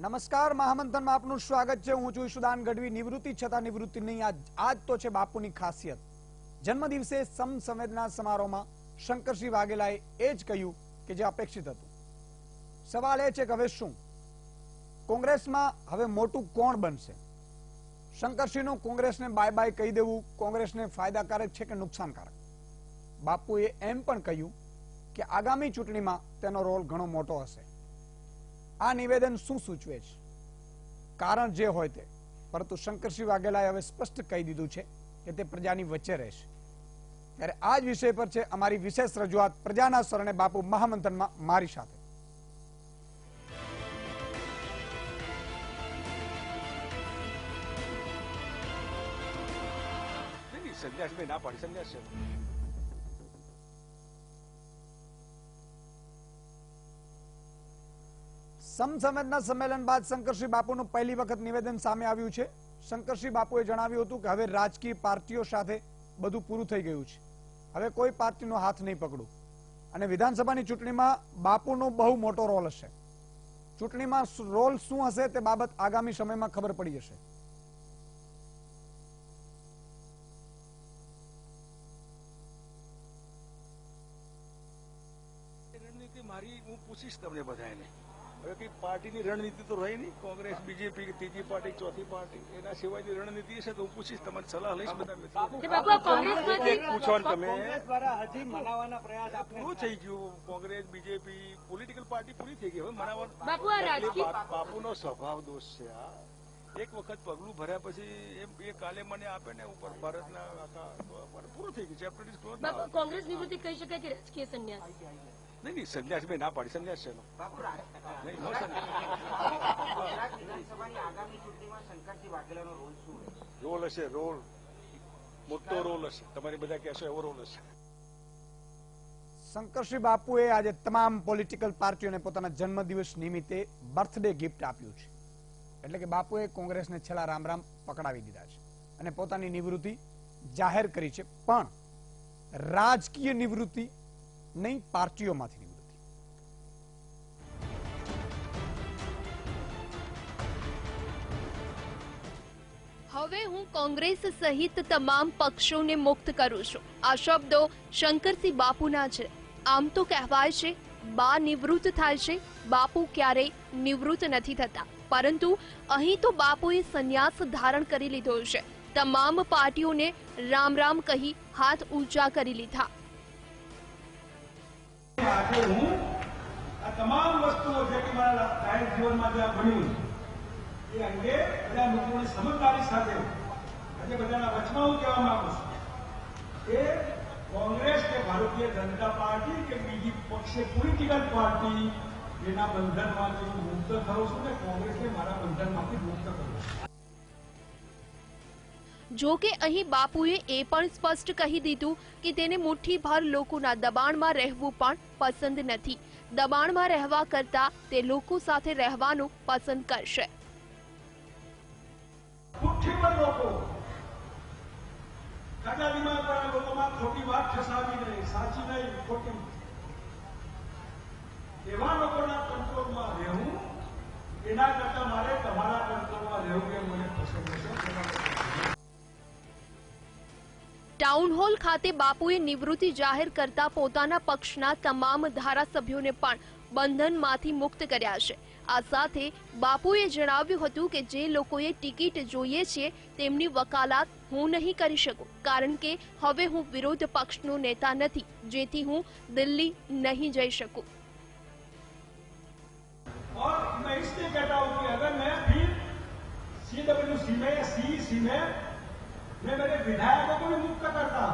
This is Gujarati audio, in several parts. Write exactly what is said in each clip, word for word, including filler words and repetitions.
નમસ્કાર, મહામંથનમાં આપનું સ્વાગત છે। હું છું ઈશુદાન ગઢવી। નિવૃત્તિ છતાં નિવૃત્તિ નહીં, આજ આજ તો છે બાપુની ખાસિયત। જન્મદિવસે સમસંવેદના સમારોહમાં શંકરસિંહ વાઘેલાએ એ જ કહ્યું કે જે અપેક્ષિત હતું। સવાલ એ છે કે હવે શું, કોંગ્રેસમાં હવે મોટું કોણ બનશે? શંકરસિંહનું કોંગ્રેસને બાય બાય કહી દેવું કોંગ્રેસને ફાયદાકારક છે કે નુકસાનકારક? બાપુએ એમ પણ કહ્યું કે આગામી ચૂંટણીમાં તેનો રોલ ઘણો મોટો હશે। આ નિવેદન શું સૂચવે છે? કારણ જે હોય તે, પરંતુ શંકરસિંહ વાઘેલાએ હવે સ્પષ્ટ કહી દીધું છે કે તે પ્રજાની વચ્ચે રહેશે। ત્યારે આ જ વિષય પર છે અમારી વિશેષ રજૂઆત પ્રજાના શરણે બાપુ મહામંથનમાં મારી સાથે। સંન્યાસ ના પાડી સંન્યાસ સમસંવેદના સંમેલન બાદ શંકરસિંહ બાપુનું પહેલી વખત નિવેદન સામે આવ્યું છે। શંકરસિંહ બાપુએ જણાવ્યું હતું કે હવે રાજકીય પાર્ટીઓ સાથે બધું પૂરું થઈ ગયું છે, હવે કોઈ પાર્ટીનો હાથ નહીં પકડું અને વિધાનસભાની ચૂંટણીમાં બાપુનો બહુ મોટો રોલ હશે। ચૂંટણીમાં રોલ શું હશે તે બાબત આગામી સમયમાં ખબર પડી જશે। રણનીતિ મારી હું પૂછીશ તમને બધાને। હવે કઈ પાર્ટીની રણનીતિ તો રહી નહીં, કોંગ્રેસ, બીજેપી, ત્રીજી પાર્ટી, ચોથી પાર્ટી, એના સિવાયની રણનીતિ હશે તો હું પૂછીશ, તમારી સલાહ લઈશ બધા મિત્રો। પૂછો ને તમે, પૂરું થઈ ગયું। કોંગ્રેસ, બીજેપી, પોલિટિકલ પાર્ટી પૂરી થઈ ગઈ, હવે મનાવવાનો બાપુનો સ્વભાવ દોષ છે આ। એક વખત પગલું ભર્યા પછી એ કાલે મને આપે ને ઉપર ભારતના આખા પૂરું થઈ ગયું, ચેપ્ટર ઇઝ ક્લોઝ। કોંગ્રેસ નિવૃત્તિ કહી શકાય કે રાજકીય સંન્યાસ? નહીં નહીં, સંન્યાસ મેં ના પાડી, સંન્યાસ છે રોલ હશે, રોલ મોટો રોલ હશે, તમારી બધા કહેશો એવો રોલ હશે। શંકરસિંહ બાપુએ આજે તમામ પોલિટિકલ પાર્ટીઓને પોતાના જન્મદિવસ નિમિત્તે બર્થડે ગિફ્ટ આપ્યું છે। એટલે કે બાપુએ કોંગ્રેસને છેલ્લા રામ રામ પકડાવી દીધા છે અને પોતાની નિવૃત્તિ જાહેર કરી છે, પણ રાજકીય નિવૃત્તિ નહીં, પાર્ટીઓમાંથી નિવૃત્તિ। હવે હું કોંગ્રેસ સહિત તમામ પક્ષોને મુક્ત કરું છું, આ શબ્દો શંકરસિંહ બાપુના છે। આમ તો કહેવાય છે બા નિવૃત્ત થાય છે, બાપુ ક્યારેય નિવૃત્ત નથી થતા, પરંતુ અહીં તો બાપુએ સંન્યાસ ધારણ કરી લીધો છે। તમામ પાર્ટીઓને રામ રામ કહી હાથ ઊંચા કરી લીધા। આજે હું આ તમામ વસ્તુઓ જે કે મારા જાહેર જીવનમાં જે બન્યું એ અંગે બધા લોકોની સમજદારી સાથે આજે બધાના વચમાં હું કહેવા માંગુ છું કે કોંગ્રેસ કે ભારતીય જનતા પાર્ટી કે બીજી પક્ષે પોલિટિકલ પાર્ટી એના બંધનમાંથી હું મુક્ત થઉં છું ને કોંગ્રેસને મારા બંધનમાંથી મુક્ત કરું છું। જો કે અહીં બાપુએ એ પણ સ્પષ્ટ કહી દીધું કે તેને મુઠ્ઠીભર લોકોના દબાણમાં રહેવું પણ પસંદ નથી। દબાણમાં રહેવા કરતા તે લોકો સાથે રહેવાનું પસંદ કરશે। મુઠ્ઠીભર લોકો કાકા દિમાગ વાળા લોકોમાં ખોટી વાત ફસાવી નહીં, સાચી નહીં, ખોટી, એવા લોકોના કંટ્રોલમાં રહેવું એના કરતા મારે તમારા કંટ્રોલમાં રહેવું એ મને પસંદ છે। ટાઉન હોલ ખાતે બાપુએ નિવૃત્તિ જાહેર કરતા પોતાના પક્ષના તમામ ધારાસભ્યોને પણ બંધનમાંથી મુક્ત કર્યા છે। આ સાથે બાપુએ જણાવ્યું હતું કે જે લોકોએ ટિકિટ જોઈએ છે તેમની વકાલાત હું નહીં કરી શકું, કારણ કે હવે હું વિરોધ પક્ષનો નેતા નથી, જેથી હું દિલ્હી નહીં જઈ શકું। और मैं इसलिए कहता हूं कि अगर मैं फिर सीडब्ल्यूसी में या सीईसी में मैं मेरे विधायकों को भी मुक्त करता,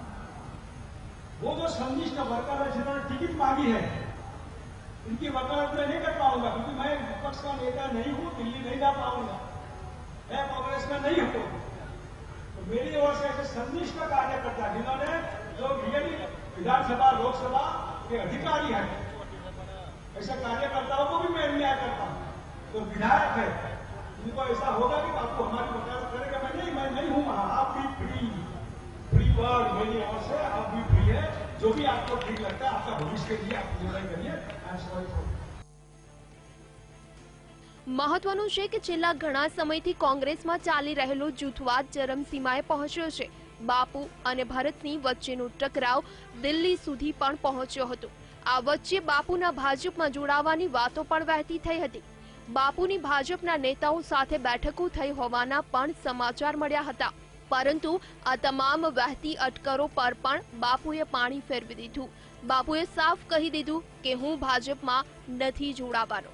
वो जो संनिष्ठ वर्कर है जिन्होंने टिकट मांगी है इनकी वकालत मैं नहीं कर पाऊंगा, क्योंकि मैं विपक्ष का नेता नहीं हूं, दिल्ली नहीं जा पाऊंगा, मैं कांग्रेस में नहीं हूं। तो मेरी ओर से ऐसे संनिष्ठ कार्यकर्ता जिन्होंने जो रियली विधानसभा लोकसभा के अधिकारी हैं, ऐसे कार्यकर्ताओं को भी मैं न्याय करता हूं। तो विधायक है उनको ऐसा होगा कि आपको हमारी वकालत करेगा, मैं नहीं मैं नहीं हूं, आप भी फ्री फ्री वर्ड मेरी ओर से आप भी फ्री है, जो भी आपको ठीक लगता है आपका भविष्य के लिए आप निर्णय करिए। आई एम सॉरी फॉर મહત્વનું છે કે છેલ્લા ઘણા સમયથી કોંગ્રેસમાં ચાલી રહેલો જૂથવાદ ચરમસીમાએ પહોંચ્યો છે. બાપુ અને ભરતની વચ્ચેનો ટકરાવ દિલ્હી સુધી પણ પહોંચ્યો હતો. આ વચ્ચે બાપુના ભાજપમાં જોડાવાની વાતો પણ વહેતી થઈ હતી. બાપુની ભાજપના નેતાઓ સાથે બેઠકો થઈ હોવાના પણ સમાચાર મળ્યા હતા. પરંતુ આ તમામ વહેતી અટકળો પર પણ બાપુએ પાણી ફેરવી દીધું. બાપુએ સાફ કહી દીધું કે હું ભાજપમાં નથી જોડાવાનો.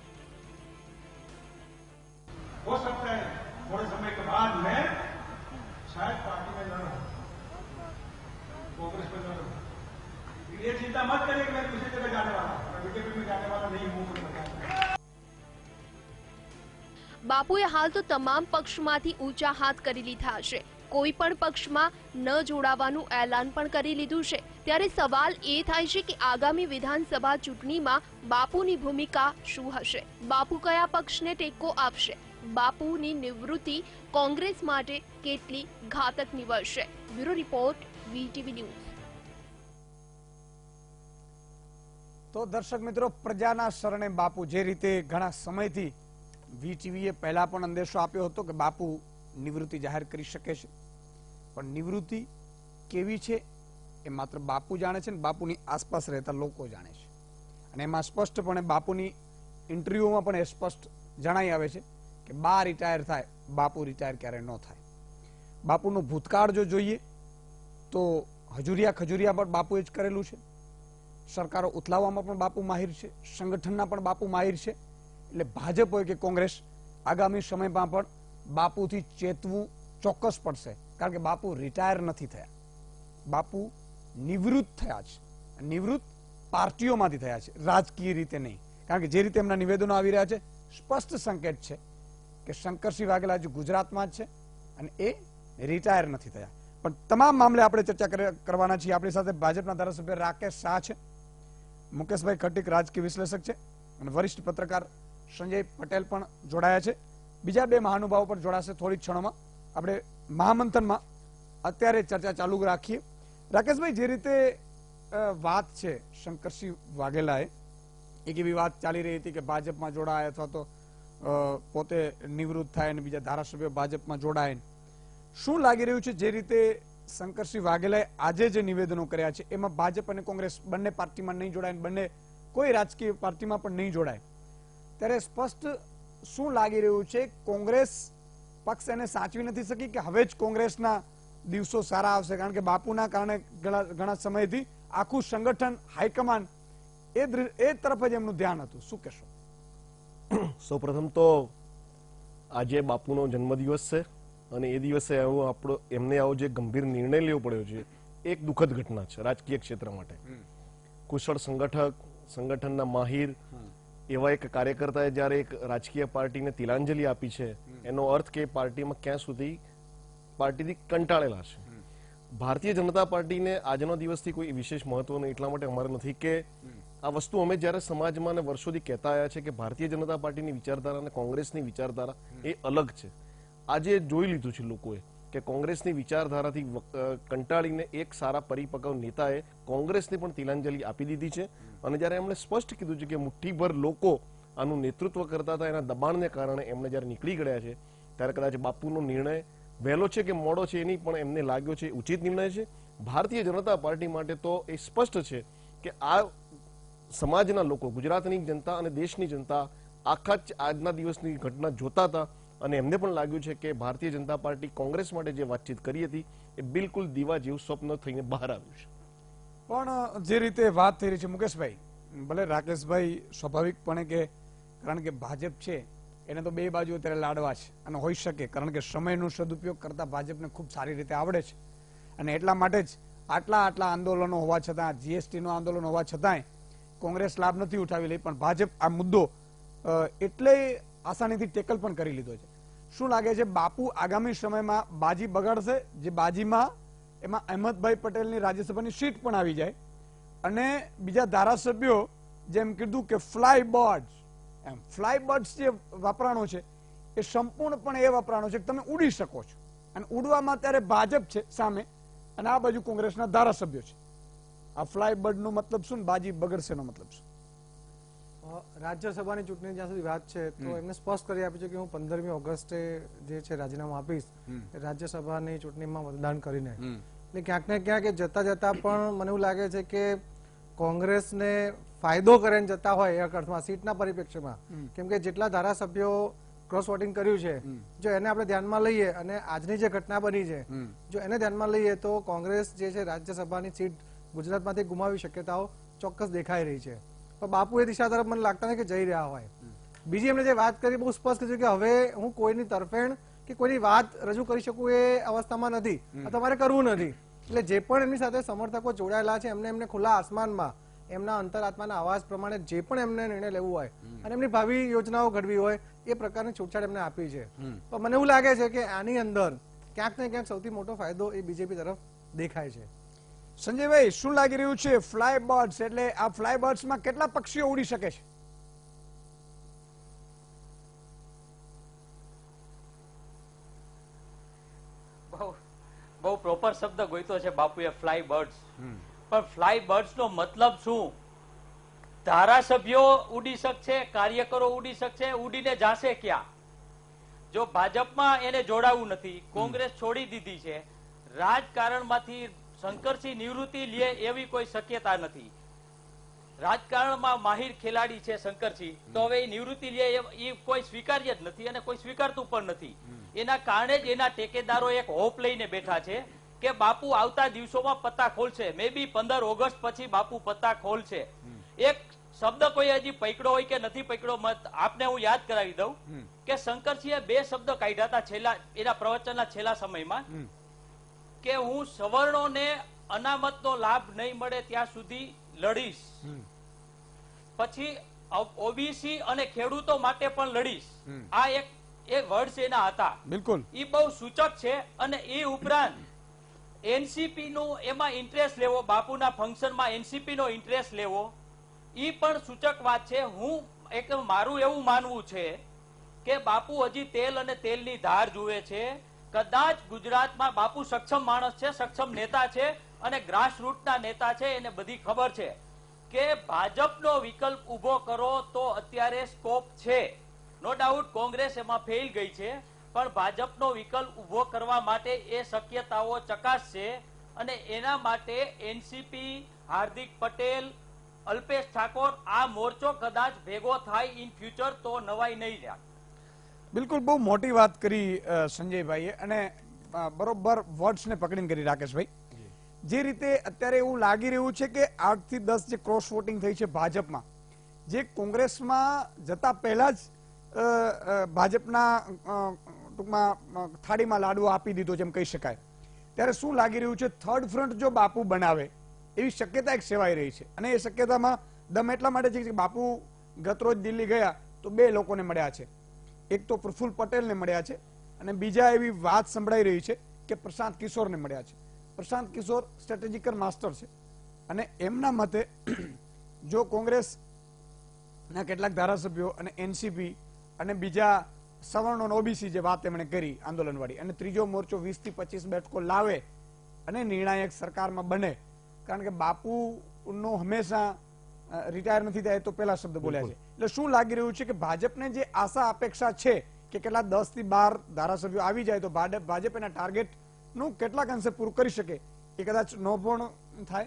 हो सकता है थोड़े समय के बाद मैं शायद पार्टी में लड़ूं, कांग्रेस में लड़ूं। ये चिंता मत करिए कि मैं दूसरी जगह जाने वाला हूं, मैं बीजेपी में जाने वाला नहीं हूं। બાપુએ હાલ તો તમામ પક્ષમાંથી ઊંચા હાથ કરી લીધા છે. કોઈ પણ પક્ષમાં ન જોડાવાનું એલાન પણ કરી લીધું છે. ત્યારે સવાલ એ થાય છે કે આગામી વિધાનસભા ચૂંટણીમાં બાપુની ભૂમિકા શું હશે? બાપુ કયા પક્ષને ટેકો આપશે? બાપુની નિવૃત્તિ કોંગ્રેસ માટે કેટલી ઘાતક નીવડશે? Bureau report, VTV news. તો દર્શક મિત્રો, પ્રજાના શરણે બાપુ, જે રીતે ઘણા સમયથી વીટીવીએ પહેલા પણ અંદેશો આપ્યો હતો કે બાપુ નિવૃત્તિ જાહેર કરી શકે છે, પણ નિવૃત્તિ કેવી છે એ માત્ર બાપુ જાણે છે ને બાપુની આસપાસ રહેતા લોકો જાણે છે. અને એમાં સ્પષ્ટપણે બાપુની ઇન્ટરવ્યુમાં પણ એ સ્પષ્ટ જણાઈ આવે છે કે બા રિટાયર થાય, બાપુ રિટાયર ક્યારે ન થાય. બાપુનું ભૂતકાળ જો જોઈએ તો હજુરિયા ખજુરિયા પણ બાપુએ જ કરેલું છે. સરકારો ઉથલાવવામાં પણ બાપુ માહિર છે, સંગઠનના પણ બાપુ માહિર છે. એટલે ભાજપ હોય કે કોંગ્રેસ, આગામી સમયમાં પણ બાપુથી ચેતવું ચોક્કસ પડશે. કારણ કે બાપુ રિટાયર નથી થયા, બાપુ નિવૃત્ત થયા છે. નિવૃત્ત પાર્ટીઓમાંથી થયા છે, રાજકીય રીતે નહીં. કારણ કે જે રીતે એમના નિવેદનો આવી રહ્યા છે, સ્પષ્ટ સંકેત છે કે શંકરસિંહ વાઘેલા હજુ ગુજરાતમાં જ છે અને એ રિટાયર નથી થયા. પણ તમામ મામલે આપણે ચર્ચા કરવાના છીએ. આપણી સાથે ભાજપના ધારાસભ્ય રાકેશ શાહ છે, મુકેશભાઈ ખટીક રાજકીય વિશ્લેષક છે અને વરિષ્ઠ પત્રકાર સંજય પટેલ પણ જોડાયા છે. બીજા બે મહાનુભાવો પણ જોડાશે થોડી ક્ષણોમાં. આપણે મહામંથનમાં અત્યારે ચર્ચા ચાલુ રાખીએ. રાકેશભાઈ, જે રીતે વાત છે શંકરસિંહ વાઘેલાએ, એક એવી વાત ચાલી રહી હતી કે ભાજપમાં જોડાય અથવા તો પોતે નિવૃત્ત થાય અને બીજા ધારાસભ્યો ભાજપમાં જોડાય. શું લાગી રહ્યું છે જે રીતે શંકરસિંહ વાઘેલાએ આજે જે નિવેદનો કર્યા છે એમાં ભાજપ અને કોંગ્રેસ બંને પાર્ટીમાં નહીં જોડાય, બંને કોઈ રાજકીય પાર્ટીમાં પણ નહીં જોડાય, ત્યારે સ્પષ્ટ શું લાગી રહ્યું છે? કોંગ્રેસ પક્ષ એને સાચવી નથી શકી કે હવે જ કોંગ્રેસના દિવસો સારા આવશે? કારણ કે બાપુના કારણે ઘણા સમયથી આખું સંગઠન, હાઈકમાન્ડ એ એ તરફ જ એમનું ધ્યાન હતું. શું કહેશો? સૌપ્રથમ તો આજે બાપુનો જન્મદિવસ છે અને એ દિવસે આવો આપણો એમને આવો જે ગંભીર નિર્ણય લેવો પડ્યો છે, એક દુઃખદ ઘટના છે રાજકીય ક્ષેત્ર માટે. કુશળ સંગઠક, સંગઠનના માહિર એવા એક કાર્યકર્તાએ જ્યારે એક રાજકીય પાર્ટીને તિલાંજલિ આપી છે, એનો અર્થ કે પાર્ટીમાં ક્યાં સુધી પાર્ટીથી કંટાળેલા છે. ભારતીય જનતા પાર્ટીને આજનો દિવસથી કોઈ વિશેષ મહત્વ એટલા માટે અમારે નથી કે આ વસ્તુ અમે જ્યારે સમાજમાં અને વર્ષોથી કહેતા આવ્યા છે કે ભારતીય જનતા પાર્ટીની વિચારધારા અને કોંગ્રેસની વિચારધારા એ અલગ છે. આજે જોઈ લીધું છે લોકોએ કે કોંગ્રેસની વિચારધારાથી કંટાળીને એક સારા પરિપક્વ નેતાએ કોંગ્રેસને પણ તિલાંજલિ આપી દીધી છે. અને જ્યારે એમણે સ્પષ્ટ કીધું છે કે મુઠ્ઠીભર લોકો આનું નેતૃત્વ કરતા હતા, એના દબાણને કારણે એમને જ્યારે નીકળી ગયા છે, ત્યારે કદાચ બાપુનો નિર્ણય વહેલો છે કે મોડો છે એની પણ એમને લાગ્યો છે ઉચિત નિર્ણય છે. ભારતીય જનતા પાર્ટી માટે તો એ સ્પષ્ટ છે કે આ સમાજના લોકો, ગુજરાતની જનતા અને દેશની જનતા આખા જ આજના દિવસની ઘટના જોતા હતા અને એમને પણ લાગ્યું છે કે ભારતીય જનતા પાર્ટી કોંગ્રેસ માટે જે વાતચીત કરી હતી એ બિલકુલ દીવા જેવું સ્વપ્ન થઈને બહાર આવ્યું છે. પણ જે રીતે વાત થઈ રહી છે મુકેશભાઈ, ભલે રાકેશભાઈ સ્વાભાવિકપણે કે કારણ કે ભાજપ છે એને તો બે બાજુ અત્યારે લાડવા છે અને હોઈ શકે કારણ કે સમયનો સદુપયોગ કરતા ભાજપને ખૂબ સારી રીતે આવડે છે અને એટલા માટે જ આટલા આટલા આંદોલનો હોવા છતાં, જીએસટી નો આંદોલન હોવા છતાંય કોંગ્રેસ લાભ નથી ઉઠાવી લઈ, પણ ભાજપ આ મુદ્દો એટલે આસાનીથી ટેકલ પણ કરી લીધો છે. શું લાગે છે બાપુ આગામી સમયમાં બાજી બગાડશે? જે બાજીમાં એમાં અહેમદભાઈ પટેલની રાજ્યસભાની સીટ પણ આવી જાય અને બીજા ધારાસભ્યો જેમ કીધું કે ફ્લાય બર્ડ્સ, એમ ફ્લાય બર્ડ્સ જે વપરાણો છે એ સંપૂર્ણપણે એ વપરાણો છે કે તમે ઉડી શકો છો અને ઉડવામાં અત્યારે ભાજપ છે સામે અને આ બાજુ કોંગ્રેસના ધારાસભ્યો છે. આ ફ્લાય બર્ડ નો મતલબ શું? બાજી બગડશે નો મતલબ શું? રાજ્યસભાની ચૂંટણી જ્યાં સુધી વાત છે તો એમને સ્પષ્ટ કરી આપ્યું છે કે હું પંદરમી ઓગસ્ટે જે છે રાજીનામું આપીશ રાજ્યસભાની ચૂંટણીમાં મતદાન કરીને. એટલે ક્યાંક ને ક્યાંક એ જતા જતા પણ મને એવું લાગે છે કે કોંગ્રેસને ફાયદો કરીને જતા હોય એક અર્થમાં સીટના પરિપ્રેક્ષ્યમાં, કેમ કે જેટલા ધારાસભ્યો ક્રોસ વોટિંગ કર્યું છે જો એને આપણે ધ્યાનમાં લઈએ અને આજની જે ઘટના બની છે જો એને ધ્યાનમાં લઈએ તો કોંગ્રેસ જે છે રાજ્યસભાની સીટ ગુજરાતમાંથી ગુમાવી શક્યતાઓ ચોક્કસ દેખાઈ રહી છે. પણ બાપુ એ દિશા તરફ મને લાગતા નથી કે જઈ રહ્યા હોય. બીજી એમને જે વાત કરી બહુ સ્પષ્ટ કીધું કે હવે હું કોઈની તરફેણ કે કોઈની વાત રજૂ કરી શકું એ અવસ્થામાં નથી, આ તમારે કરવું નથી. એટલે જે પણ એમની સાથે સમર્થકો જોડાયેલા છે એમને એમને ખુલ્લા આસમાનમાં એમના અંતરાત્માના અવાજ પ્રમાણે જે પણ એમને નિર્ણય લેવું હોય અને એમની ભાવિ યોજનાઓ ઘડવી હોય એ પ્રકારની છૂટછાટ એમને આપી છે. પણ મને એવું લાગે છે કે આની અંદર ક્યાંક ને ક્યાંક સૌથી મોટો ફાયદો એ બીજેપી તરફ દેખાય છે. સંજયભાઈ, શું લાગી રહ્યું છે ફ્લાય બર્ડ્સ એટલે આ ફ્લાય બર્ડ્સમાં કેટલા પક્ષીઓ ઉડી શકે છે? બહુ બહુ પ્રોપર શબ્દ ગોઈતો છે બાપુએ, ફ્લાય બર્ડ્સ. પણ ફ્લાય બર્ડ્સ નો મતલબ શું? ધારાસભ્યો ઉડી શકશે, કાર્યકરો ઉડી શકશે, ઉડીને જાશે ક્યાં? જો ભાજપમાં એને જોડાવું નથી, કોંગ્રેસ છોડી દીધી છે, રાજકારણમાંથી શંકરસિંહ નિવૃત્તિ લે એવી કોઈ શક્યતા નથી. રાજકારણમાં માહિર ખેલાડી છે શંકરસિંહ, તો હવે એ નિવૃત્તિ લે એ કોઈ સ્વીકાર્ય જ નથી અને કોઈ સ્વીકારતું પણ નથી. એના કારણે જ એના ટેકેદારો એક હોપ લઈને બેઠા છે કે બાપુ આવતા દિવસોમાં પત્તા ખોલશે. મે બી પંદર ઓગસ્ટ પછી બાપુ પત્તા ખોલશે. એક શબ્દ કોઈ હજી પકડ્યો હોય કે નથી પકડ્યો, મત આપને હું યાદ કરાવી દઉં કે શંકરસિંહે બે શબ્દ કાઢ્યા હતા છેલ્લા એના પ્રવચનના છેલ્લા સમયમાં કે હું સવર્ણોને અનામતનો લાભ નહીં મળે ત્યાં સુધી લડીશ, પછી ઓબીસી અને ખેડૂતો માટે પણ લડીશ. આ એક એ વર્ડ્સ એના હતા. બિલકુલ એ બહુ સૂચક છે. અને એ ઉપરાંત એનસીપી નો એમાં ઇન્ટરેસ્ટ લેવો, બાપુના ફંક્શનમાં એનસીપી નો ઇન્ટરેસ્ટ લેવો, એ પણ સૂચક વાત છે. હું એક મારું એવું માનવું છે કે બાપુ હજી તેલ અને તેલની ધાર જુએ છે. કદાચ ગુજરાતમાં બાપુ સક્ષમ માણસ છે, સક્ષમ નેતા છે અને ગ્રાસરૂટના નેતા છે. એને બધી ખબર છે કે ભાજપનો વિકલ્પ ઉભો કરો તો અત્યારે સ્કોપ છે. નો ડાઉટ કોંગ્રેસ એમાં ફેલ ગઈ છે, પણ ભાજપનો વિકલ્પ ઉભો કરવા માટે એ શક્યતાઓ ચકાસશે અને એના માટે એનસીપી, હાર્દિક પટેલ, અલ્પેશ ઠાકોર આ મોરચો કદાચ ભેગો થાય ઇન ફ્યુચર તો નવાઈ નહીં રહ્યા. બિલકુલ બહુ મોટી વાત કરી સંજયભાઈએ અને બરોબર વર્ડ્સ ને પકડીને કરી રાકેશભાઈ. જે રીતે અત્યારે એવું લાગી રહ્યું છે કે આઠ થી દસ જે ક્રોસ વોટિંગ થઈ છે ભાજપમાં, જે કોંગ્રેસમાં જતા પહેલા જ ભાજપના ટૂંકમાં થાળીમાં લાડવો આપી દીધો જેમ કહી શકાય, ત્યારે શું લાગી રહ્યું છે થર્ડ ફ્રન્ટ જો બાપુ બનાવે એવી શક્યતા એક સેવાઈ રહી છે. અને એ શક્યતામાં દમ એટલા માટે છે કે બાપુ ગતરોજ દિલ્હી ગયા તો બે લોકોને મળ્યા છે. એક તો પ્રફુલ્લ પટેલને મળ્યા છે અને બીજા એવી વાત સંભળાઈ રહી છે કે પ્રશાંત કિશોરને મળ્યા છે. પ્રશાંત કિશોર સ્ટ્રેટેજિકલ માસ્ટર છે અને એમના મતે જો કોંગ્રેસના કેટલાક ધારાસભ્યો અને એનસીપી અને બીજા સવર્ણો ઓબીસી જે વાત એમણે કરી આંદોલનવાળી અને ત્રીજો મોરચો વીસ થી પચીસ બેઠકો લાવે અને નિર્ણાયક સરકારમાં બને, કારણ કે બાપુનો હંમેશા રિટાયર નથી થાય તો પેલા શબ્દ બોલ્યા છે. એટલે શું લાગી રહ્યું છે કે ભાજપને જે આશા અપેક્ષા છે કે કેટલા દસ થી બાર ધારાસભ્યો આવી જાય તો ભાજપ એના ટાર્ગેટ નું કેટલાક અંશે પૂરું કરી શકે એ કદાચ નો પણ થાય?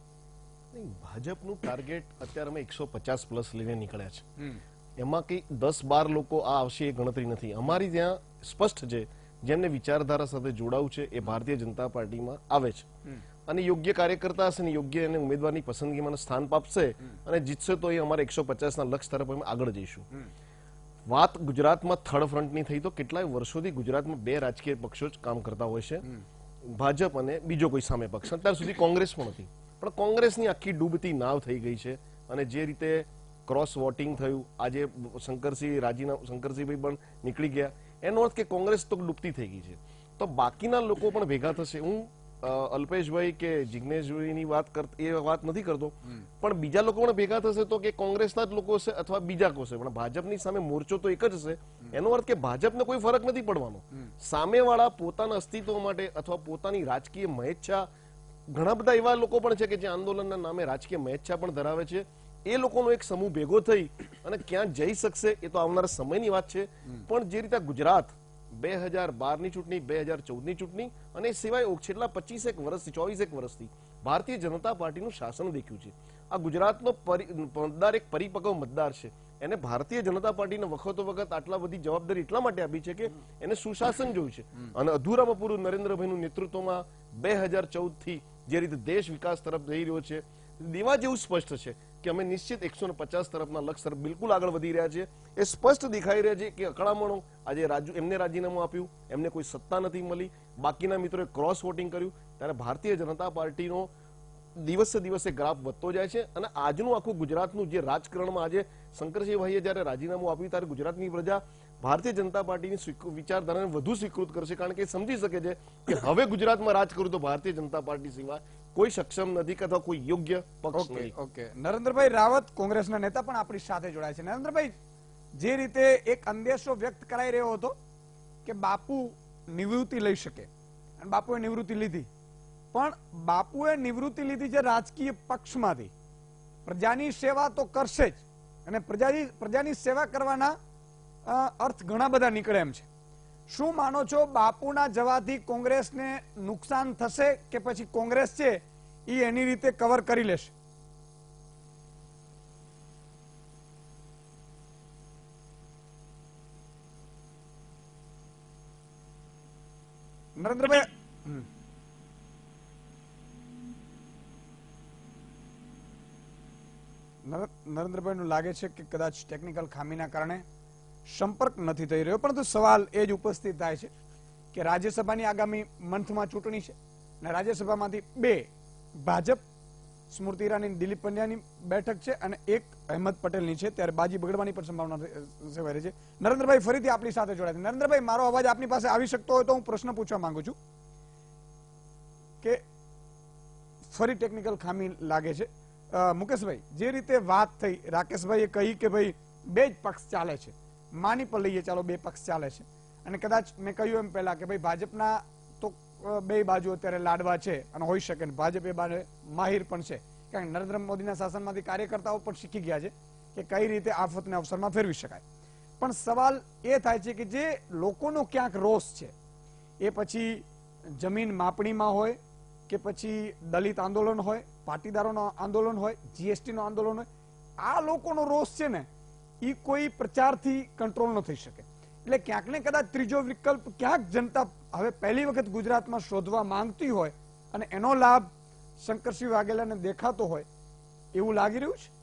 ભાજપનું ટાર્ગેટ અત્યારે અમે એકસો પચાસ પ્લસ લઈને નીકળ્યા છે. એમાં કઈ દસ બાર લોકો આ આવશે એ ગણતરી નથી. અમારી ત્યાં સ્પષ્ટ છે જેમને વિચારધારા સાથે જોડાવું છે એ ભારતીય જનતા પાર્ટીમાં આવે છે અને યોગ્ય કાર્યકર્તા હશે ને યોગ્ય એને ઉમેદવારની પસંદગીમાં સ્થાન પામશે અને જીતશે તો એ અમારે એકસો પચાસ ના લક્ષ્ય તરફ અમે આગળ જઈશું. વાત ગુજરાતમાં થર્ડ ફ્રન્ટની થઈ તો કેટલાય વર્ષોથી ગુજરાતમાં બે રાજકીય પક્ષો જ કામ કરતા હોય છે, ભાજપ અને બીજો કોઈ સામે પક્ષ. અત્યાર સુધી કોંગ્રેસ પણ હતી, પણ કોંગ્રેસની આખી ડૂબતી નાવ થઈ ગઈ છે અને જે રીતે ક્રોસ વોટિંગ થયું, આજે શંકરસિંહ રાજીનામું શંકરસિંહભાઈ પણ નીકળી ગયા, એનો અર્થ કે કોંગ્રેસ તો ડૂબતી થઈ ગઈ છે. તો બાકીના લોકો પણ ભેગા થશે. હું અલ્પેશભાઈ કે જિગ્નેશભાઈની વાત એ વાત નથી કરતો, પણ બીજા લોકો પણ ભેગા થશે તો કે કોંગ્રેસના જ લોકો હશે અથવા બીજા હશે, પણ ભાજપની સામે મોરચો તો એક જ હશે. એનો અર્થ કે ભાજપને કોઈ ફરક નથી પડવાનો. સામેવાળા પોતાના અસ્તિત્વ માટે અથવા પોતાની રાજકીય મહેચ્છા, ઘણા બધા એવા લોકો પણ છે કે જે આંદોલનના નામે રાજકીય મહેચ્છા પણ ધરાવે છે, એ લોકોનો એક સમૂહ ભેગો થઈ અને ક્યાં જઈ શકશે એ તો આવનારા સમયની વાત છે. પણ જે રીતે ગુજરાત બે હજાર બાર ની ચૂંટણી, બે હજાર ચૌદ ની ચૂંટણી અને સિવાય છેલ્લા પચીસેક વર્ષથી ચોવીસેક વર્ષથી ભારતીય જનતા પાર્ટીનું શાસન દેખ્યું છે. આ ગુજરાતનો મતદાર એક પરિપક્વ મતદાર છે. એને ભારતીય જનતા પાર્ટીને વખતો વખત આટલા બધી જવાબદારી એટલા માટે આપી છે કે એને સુશાસન જોયું છે. અને અધૂરામાં પૂરું નરેન્દ્રભાઈનું નેતૃત્વમાં બે હજાર ચૌદ થી જે રીતે દેશ વિકાસ તરફ જઈ રહ્યો છે, દેવા જેવું સ્પષ્ટ છે કે અમે નિશ્ચિત એકસો પચાસ તરફના લક્ષ્ય તરફ બિલકુલ આગળ વધી રહ્યા છે. એ સ્પષ્ટ દેખાઈ રહ્યા છે કે અકળામણો આજે રાજુ એમને રાજીનામું આપ્યું, એમને કોઈ સત્તા નથી મળી, બાકીના મિત્રોએ ક્રોસ વોટિંગ કર્યું, ત્યારે ભારતીય જનતા પાર્ટીનો દિવસે દિવસે ગ્રાફ વધતો જાય છે. અને આજનું આખું ગુજરાતનું જે રાજકારણમાં આજે શંકરસિંહભાઈએ જયારે રાજીનામું આપ્યું ત્યારે ગુજરાતની પ્રજા ભારતીય જનતા પાર્ટીની વિચારધારાને વધુ સ્વીકૃત કરશે, કારણ કે સમજી શકે છે કે હવે ગુજરાતમાં રાજ કરવું તો ભારતીય જનતા પાર્ટી સિવાય કોઈ સક્ષમ નથી અથવા કોઈ યોગ્ય પક્ષ નથી. ઓકે, નરેન્દ્રભાઈ રાવત કોંગ્રેસના નેતા પણ આપણી સાથે જોડાય છે. નરેન્દ્રભાઈ, જે રીતે એક અંદેશો વ્યક્ત કરાઈ રહ્યો હતો કે બાપુ નિવૃત્તિ લઈ શકે અને બાપુએ નિવૃત્તિ લીધી, પણ બાપુએ નિવૃત્તિ લીધી છે રાજકીય પક્ષમાંથી, પ્રજાની સેવા તો કરશે જ અને પ્રજાની પ્રજાની સેવા કરવાના અર્થ ઘણા બધા નીકળે એમ છે. શું માનો છો, બાપુના જવાથી કોંગ્રેસને નુકસાન થશે કે પછી કોંગ્રેસ છે એ એની રીતે કવર કરી લેશે? નરેન્દ્રભાઈ, નરેન્દ્રભાઈ નું લાગે છે કે કદાચ ટેકનિકલ ખામીના કારણે સંપર્ક નથી થઈ રહ્યો, પરંતુ સવાલ એ જ ઉપસ્થિત થાય છે કે રાજ્યસભાની આગામી મંથમાં ચૂંટણી છે અને રાજ્યસભામાંથી બે ભાજપ સ્મૃતિ ઈરાની, દિલીપ પંડ્યાની બેઠક છે અને એક અહેમદ પટેલની છે, ત્યારે બાજી બગડવાની પણ સંભાવના સેવાઈ રહી છે. નરેન્દ્રભાઈ ફરીથી આપણી સાથે જોડાય છે. નરેન્દ્રભાઈ, મારો અવાજ આપની પાસે આવી શકતો હોય તો હું પ્રશ્ન પૂછવા માંગુ છું કે ફરી ટેકનિકલ ખામી લાગે છે. મુકેશભાઈ, જે રીતે વાત થઈ, રાકેશભાઈએ કહી કે ભાઈ બે જ પક્ષ ચાલે છે, માની પણ લઈએ ચાલો બે પક્ષ ચાલે છે, અને કદાચ મેં કહ્યું એમ પહેલા કે ભાઈ ભાજપના તો બે બાજુ અત્યારે લાડવા છે અને હોઈ શકે ભાજપ એ બાજુ માહિર પણ છે, કારણ કે નરેન્દ્ર મોદીના શાસનમાંથી કાર્યકર્તાઓ પણ શીખી ગયા છે કે કઈ રીતે આફતને અવસરમાં ફેરવી શકાય. પણ સવાલ એ થાય છે કે જે લોકોનો ક્યાંક રોષ છે, એ પછી જમીન માપણીમાં હોય કે પછી દલિત આંદોલન હોય, પાટીદારોનો આંદોલન હોય, જીએસટી નો આંદોલન હોય, આ લોકોનો રોષ છે ને એ કોઈ પ્રચારથી કંટ્રોલ ન થઈ શકે. એટલે ક્યાંક ને કદાચ ત્રીજો વિકલ્પ ક્યાંક જનતા હવે પહેલી વખત ગુજરાતમાં શોધવા માંગતી હોય અને એનો લાભ શંકરસિંહ વાઘેલાને દેખાતો હોય એવું લાગી રહ્યું છે.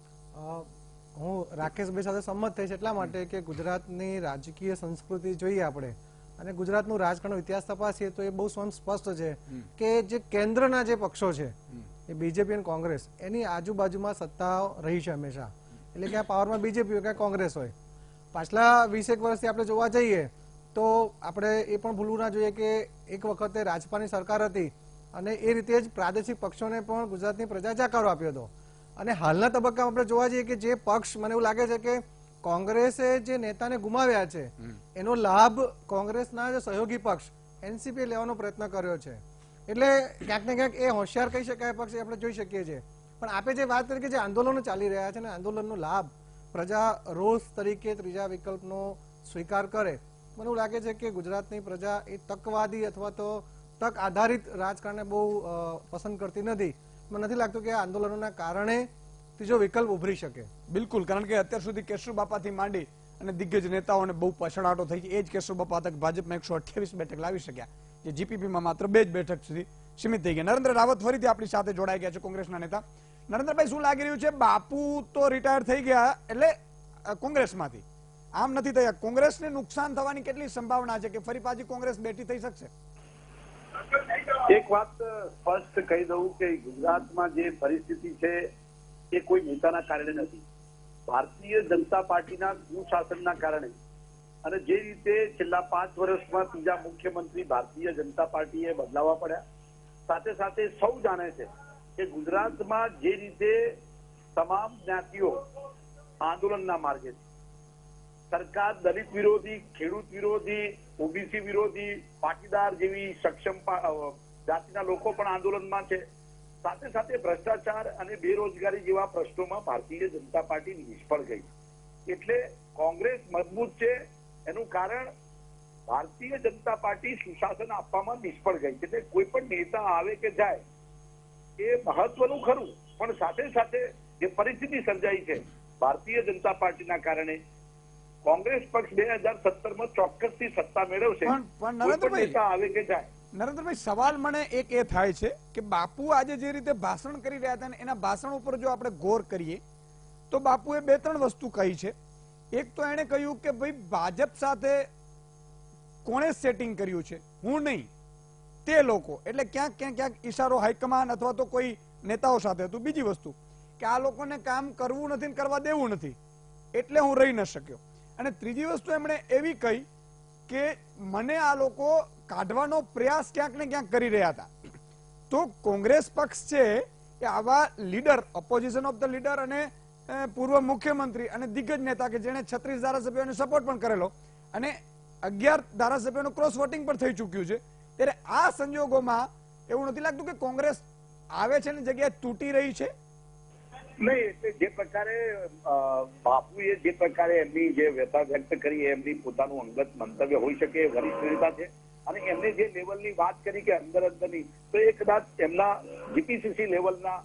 હું રાકેશભાઈ સાથે સંમત થઈશ એટલા માટે કે ગુજરાતની રાજકીય સંસ્કૃતિ જોઈએ આપણે અને ગુજરાતનું રાજકારણનો ઇતિહાસ તપાસીએ તો એ બહુ સ્પષ્ટ છે કે જે કેન્દ્રના જે પક્ષો છે એ બીજેપી અને કોંગ્રેસ, એની આજુબાજુમાં સત્તા રહી છે હંમેશા. એટલે કે આ પાવરમાં બીજેપી હોય કે કોંગ્રેસ હોય. પાછલા વીસેક વર્ષથી આપણે જોવા જઈએ તો આપણે એ પણ ભૂલવું ના જોઈએ કે એક વખતે રાજપાની સરકાર હતી અને એ રીતે જ પ્રાદેશિક પક્ષોને પણ ગુજરાતની પ્રજા જાકારો આપ્યો હતો. અને હાલના તબક્કામાં આપણે જોવા જઈએ કે જે પક્ષ, મને એવું લાગે છે કે કોંગ્રેસે જે નેતાને ગુમાવ્યા છે એનો લાભ કોંગ્રેસના જે સહયોગી પક્ષ એનસીપી લેવાનો પ્રયત્ન કર્યો છે. એટલે ક્યાંક ને ક્યાંક એ હોશિયાર કહી શકાય પક્ષ, આપણે જોઈ શકીએ છીએ. પણ આપણે જે વાત કરી કે જે આંદોલનો ચાલી રહ્યા છે ને આંદોલનનો લાભ પ્રજા રોષ તરીકે ત્રીજા વિકલ્પનો સ્વીકાર કરે, મને એવું લાગે છે કે ગુજરાતની પ્રજા એ તકવાદી અથવા તો તક આધારિત રાજકારણને બહુ પસંદ કરતી નથી. મને નથી લાગતું કે આ આંદોલનોના કારણે ત્રીજો વિકલ્પ ઉભરી શકે. બિલકુલ, કારણ કે અત્યાર સુધી કેશુબાપાથી માંડી અને દિગ્ગજ નેતાઓને બહુ પછડાટો થઈ છે. એ જ કેશુબાપા તક ભાજપમાં એકસો અઠ્યાવીસ બેઠક લાવી શક્યા, જે જીપીપીમાં માત્ર બે જ બેઠક સુધી સીમિત થઈ ગયા. નરેન્દ્ર રાવત ફરીથી આપણી સાથે જોડાઈ ગયા છે, કોંગ્રેસના નેતા. નરેન્દ્રભાઈ, શું લાગી રહ્યું છે, બાપુ તો રિટાયર થઈ ગયા એટલે કોંગ્રેસમાંથી આમ નથી થયા, કોંગ્રેસને નુકસાન થવાની કેટલી સંભાવના છે કે ફરી પાછી કોંગ્રેસ બેઠી થઈ શકશે? એક વાત સ્પષ્ટ કહી દઉં કે ગુજરાતમાં જે પરિસ્થિતિ છે એ કોઈ નેતાના કારણે નથી, ભારતીય જનતા પાર્ટીના સુશાસનના કારણે. અને જે રીતે છેલ્લા પાંચ વર્ષમાં ત્રીજા મુખ્યમંત્રી ભારતીય જનતા પાર્ટીએ બદલાવવા પડ્યા, સાથે સાથે સૌ જાણે છે કે ગુજરાતમાં જે રીતે તમામ જ્ઞાતિઓ આંદોલનના માર્ગે છે, સરકાર દલિત વિરોધી, ખેડૂત વિરોધી, ઓબીસી વિરોધી, પાટીદાર જેવી સક્ષમ જાતિના લોકો પણ આંદોલનમાં છે, સાથે સાથે ભ્રષ્ટાચાર અને બેરોજગારી જેવા પ્રશ્નોમાં ભારતીય જનતા પાર્ટી નિષ્ફળ ગઈ. એટલે કોંગ્રેસ મજબૂત છે એનું કારણ ભારતીય જનતા પાર્ટી સુશાસન આપવામાં નિષ્ફળ ગઈ. એટલે કોઈ પણ નેતા આવે કે જાય એ મહત્વનું ખરું, પણ સાથે સાથે જે પરિસ્થિતિ સર્જાઈ છે ભારતીય જનતા પાર્ટીના કારણે કોંગ્રેસ પક્ષ બે હજાર સત્તર માં ચોક્કસથી સત્તા મેળવશે. પણ નરેન્દ્રભાઈ નેતા આવે કે જાય નરેન્દ્રભાઈ સવાલ મને એક એ થાય છે કે બાપુ આજે જે રીતે ભાષણ કરી રહ્યા હતા એના ભાષણ ઉપર જો આપણે ગૌર કરીએ તો બાપુએ બે ત્રણ વસ્તુ કહી છે. એક તો એણે કહ્યું કે ભાઈ ભાજપ સાથે કોણે સેટિંગ કર્યું છે, હું નહીં તે લોકો, એટલે ક્યાંક ક્યાંક ક્યાંક ઈશારો હાઈકમાન્ડ અથવા તો કોઈ નેતાઓ સાથે હતું. બીજી વસ્તુ કે આ લોકોને કામ કરવું નથી ને કરવા દેવું નથી એટલે હું રહી ન શક્યો. અને ત્રીજી વસ્તુ એમણે એવી કહી કે મને આ લોકો કાઢવાનો પ્રયાસ ક્યાંક ને ક્યાંક કરી રહ્યા હતા. તો કોંગ્રેસ પક્ષ છે એ આવા leader, opposition of the leader અને પૂર્વ મુખ્યમંત્રી અને દિગ્ગજ નેતા કે જેને છત્રીસ ધારાસભ્યોને સપોર્ટ પણ કરેલો અને અગિયાર ધારાસભ્યોનું ક્રોસ વોટિંગ પણ થઈ ચુક્યું છે, ત્યારે આ સંજોગોમાં એવું નથી લાગતું કે કોંગ્રેસ આવે છે ને જગ્યાએ તૂટી રહી છે? નહીં, એટલે જે પ્રકારે બાપુએ જે પ્રકારે એમની જે વ્યથા વ્યક્ત કરી એમની પોતાનું અંગત મંતવ્ય હોઈ શકે, વરિષ્ઠ નેતા છે અને એમને જે લેવલની વાત કરી કે અંદર અંદરની, તો એ કદાચ એમના જીપીસીસી લેવલના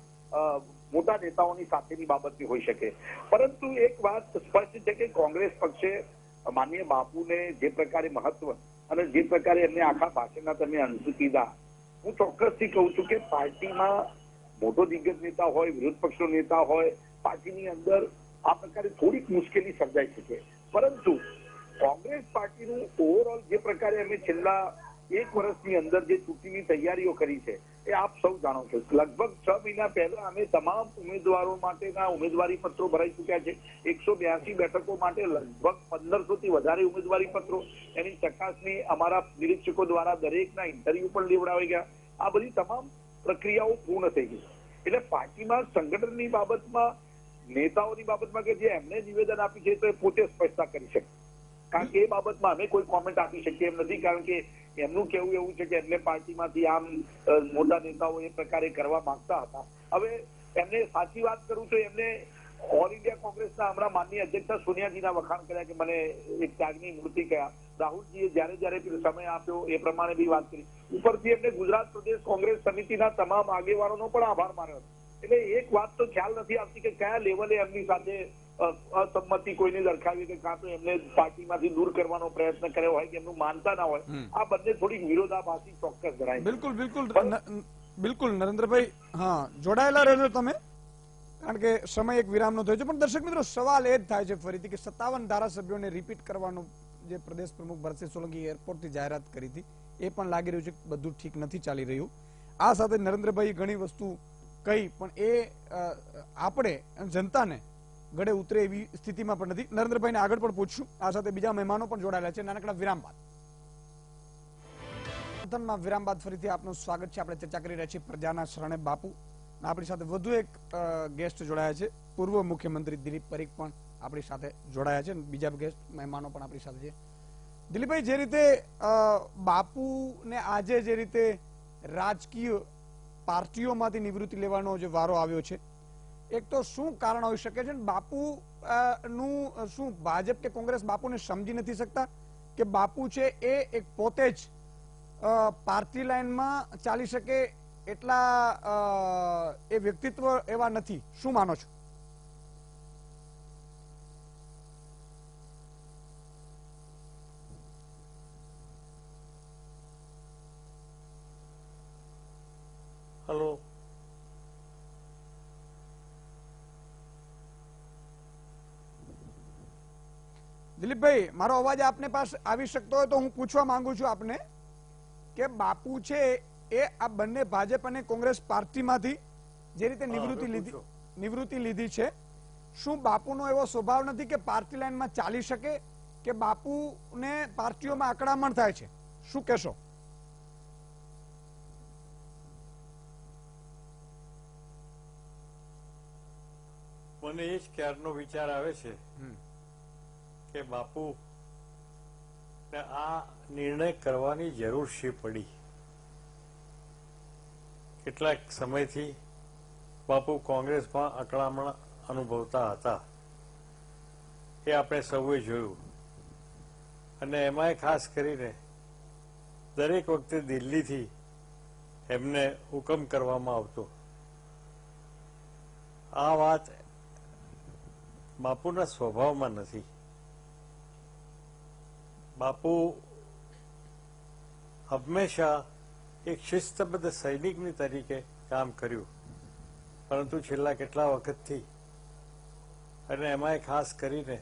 મોટા નેતાઓની સાથેની બાબતની હોઈ શકે. પરંતુ એક વાત સ્પષ્ટ છે કે કોંગ્રેસ પક્ષે માનનીય બાપુને જે પ્રકારે મહત્વ અને જે પ્રકારે એમને આખા ભાષણના તમે અંશુ કીધા, હું ચોક્કસથી કહું છું કે પાર્ટીમાં મોટો દિગ્ગજ નેતા હોય, વિરોધ પક્ષનો નેતા હોય, પાર્ટીની અંદર આ પ્રકારે થોડીક મુશ્કેલી સર્જાઈ શકે. પરંતુ કોંગ્રેસ પાર્ટીનું ઓવરઓલ જે પ્રકારે અમે છેલ્લા એક વર્ષની અંદર જે ચૂંટણીની તૈયારીઓ કરી છે એ આપ સૌ જાણો છો. લગભગ છ મહિના પહેલા અમે તમામ ઉમેદવારો માટેના ઉમેદવારી પત્રો ભરાઈ ચુક્યા છે. એકસો બ્યાસી બેઠકો માટે લગભગ પંદરસો થી વધારે ઉમેદવારી પત્રો, એની ચકાસણી અમારા નિરીક્ષકો દ્વારા દરેકના ઇન્ટરવ્યુ પણ લેવડાવી ગયા. આ બધી તમામ પ્રક્રિયાઓ પૂર્ણ થઈ ગઈ. એટલે પાર્ટીમાં સંગઠનની બાબતમાં, નેતાઓની બાબતમાં કે જે એમને નિવેદન આપ્યું છે તો એ પોતે સ્પષ્ટતા કરી શકે, કારણ કે એ બાબતમાં અમે કોઈ કોમેન્ટ આપી શકીએ એમ નથી. કારણ કે એમનું કેવું એવું છે કે એમને પાર્ટીમાંથી આમ મોટા નેતાઓ એ પ્રકારે કરવા માંગતા હતા. હવે એમને સાચી વાત કરું તો એમને ઓલ ઇન્ડિયા કોંગ્રેસના હમણાં માનનીય અધ્યક્ષ સોનિયાજીના વખાણ કર્યા કે મને એક ત્યાગની મૂર્તિ કહ્યા. રાહુલજીએ જયારે જયારે સમય આપ્યો એ પ્રમાણે બી વાત કરી. ઉપરથી એમને ગુજરાત પ્રદેશ કોંગ્રેસ સમિતિના તમામ આગેવાનોનો પણ આભાર માન્યો. એટલે એક વાત તો ખ્યાલ નથી આવતી કે કયા લેવલે એમની સાથે અસંમતિ કોઈને દર્શાવી કે કાં તો એમને પાર્ટીમાંથી દૂર કરવાનો પ્રયત્ન કર્યો હોય કે એમનું માનતા ના હોય. આ બંને થોડીક વિરોધાભાસી ચોક્કસ જણાય. બિલકુલ બિલકુલ બિલકુલ નરેન્દ્રભાઈ, હા જોડાયેલા રહેજો તમે, કારણ કે સમય એક વિરામનો થયો છે. પણ દર્શક મિત્રો, સવાલ એ જ થાય છે ફરીથી કે સત્તાવન ધારાસભ્યોને રિપીટ કરવાનું જે પ્રદેશ પ્રમુખ ભરતસિંહ સોલંકી એરપોર્ટથી જાહેરાત કરી હતી એ પણ લાગી રહ્યું છે કે બધું ઠીક નથી ચાલી રહ્યું. આ સાથે નરેન્દ્રભાઈ ઘણી વસ્તુ કહી, પણ એ આપણે જનતાને ગળે ઉતરે એવી સ્થિતિમાં પણ નથી. નરેન્દ્રભાઈને આગળ પણ પૂછશું. આ સાથે બીજા મહેમાનો પણ જોડાયેલા છે. નાનકડા વિરામ બાદ વિરામ બાદ ફરીથી આપનું સ્વાગત છે. આપણે ચર્ચા કરી રહ્યા છીએ પ્રજાના શરણે બાપુ. આપણી સાથે વધુ એક ગેસ્ટ જોડાયા છે, પૂર્વ મુખ્યમંત્રી દિલીપ પરીખ પણ આપણી સાથે જોડાયા છે. બીજા ગેસ્ટ મહેમાનો પણ આપણી સાથે છે. દિલીપભાઈ, જે રીતે બાપુને આજે જે રીતે રાજકીય પાર્ટીઓમાંથી નિવૃત્તિ લેવાનો જે વારો આવ્યો છે, એક તો શું કારણ હોઈ શકે છે? બાપુ નું શું ભાજપ કે કોંગ્રેસ બાપુને સમજી નથી શકતા કે બાપુ છે એ એક પોતે જ પાર્ટી લાઈનમાં ચાલી શકે એટલા એ વ્યક્તિત્વ એવા નથી? શું માનો છો? હેલો, દિલીપભાઈ, મારો અવાજ આપને પાસે આવી શકતો હોય તો હું પૂછવા માંગુ છું આપને કે બાપુ છે એ આ બંને ભાજપ અને કોંગ્રેસ પાર્ટીમાંથી જે રીતે નિવૃત્તિ લીધી નિવૃત્તિ લીધી છે, શું બાપુનો એવો સ્વભાવ નથી કે પાર્ટી લાઈનમાં ચાલી શકે કે બાપુને પાર્ટીઓમાં અકળામણ થાય છે? શું કહેશો? મને એ જ ક્યારનો વિચાર આવે છે કે બાપુ આ નિર્ણય કરવાની જરૂર શી પડી. કેટલાક સમયથી બાપુ કોંગ્રેસમાં અકળામણ અનુભવતા હતા એ આપણે સૌએ જોયું, અને એમાંય ખાસ કરીને દરેક વખતે દિલ્હીથી એમને હુકમ કરવામાં આવતો. આ વાત બાપુના સ્વભાવમાં નથી. બાપુ હંમેશા એક શિસ્તબદ્ધ સૈનિકની તરીકે કામ કર્યું, પરંતુ છેલ્લા કેટલા વખતથી, અને એમાંય ખાસ કરીને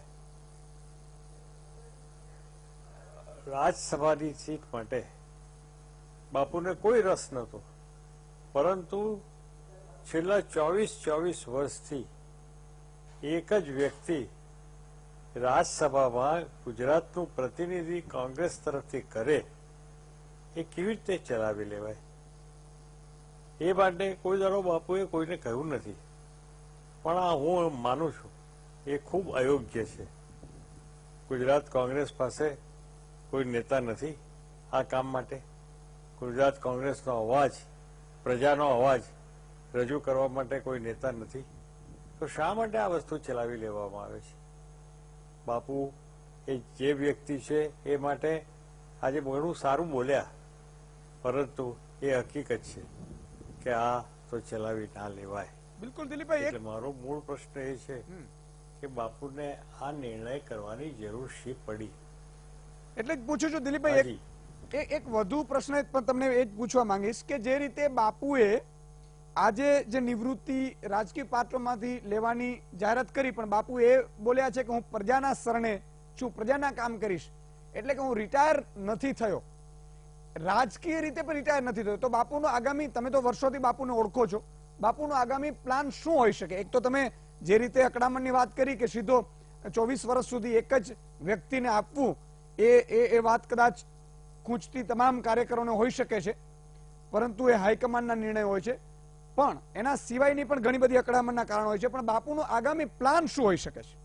રાજ્યસભાની સીટ માટે બાપુને કોઈ રસ નહોતો, પરંતુ છેલ્લા ચોવીસ ચોવીસ વર્ષથી એક જ વ્યક્તિ રાજ્યસભામાં ગુજરાતનું પ્રતિનિધિ કોંગ્રેસ તરફથી કરે એ કેવી રીતે ચલાવી લેવાય, એ માટે કોઈ દાડો બાપુએ કોઈને કહ્યું નથી. પણ આ હું માનું છું એ ખૂબ અયોગ્ય છે. ગુજરાત કોંગ્રેસ પાસે કોઈ નેતા નથી આ કામ માટે. ગુજરાત કોંગ્રેસનો અવાજ, પ્રજાનો અવાજ રજૂ કરવા માટે કોઈ નેતા નથી. તો શા માટે આ વસ્તુ ચલાવી લેવામાં આવે છે? બાપુ એ જે વ્યક્તિ છે એ માટે આજે ઘણું સારું બોલ્યા, પરંતુ એ હકીકત છે કે આ તો ચલાવી ના લેવાય. બિલકુલ દિલીપભાઈ, એટલે મારો મૂળ પ્રશ્ન એ છે કે બાપુને આ નિર્ણય કરવાની જરૂર શી પડી? એટલે જ પૂછું છું દિલીપભાઈ, એક વધુ પ્રશ્ન પણ તમને એ જ પૂછવા માંગીશ કે જે રીતે બાપુએ આજે જે નિવૃત્તિ રાજકીય પાર્ટીમાંથી લેવાની જાહેરાત કરી, પણ બાપુ એ બોલ્યા છે કે હું પ્રજાના શરણે છું, પ્રજાના કામ કરીશ, એટલે કે હું રિટાયર નથી થયો, રાજકીય રીતે પણ રિટાયર નથી થયો. તો બાપુનો આગામી, તમે તો વર્ષોથી બાપુને ઓળખો છો, બાપુનો આગામી પ્લાન શું હોઈ શકે? એક તો તમે જે રીતે અકળામણની વાત કરી કે સીધો ચોવીસ વર્ષ સુધી એક જ વ્યક્તિને આપવું, એ એ વાત કદાચ ખૂંચતી તમામ કાર્યકરોને હોઈ શકે છે, પરંતુ એ હાઈકમાન્ડના નિર્ણય હોય છે. પણ એના સિવાયની પણ ઘણી બધી અકળામણના કારણ હોય છે. પણ બાપુનો આગામી પ્લાન શું હોઈ શકે છે?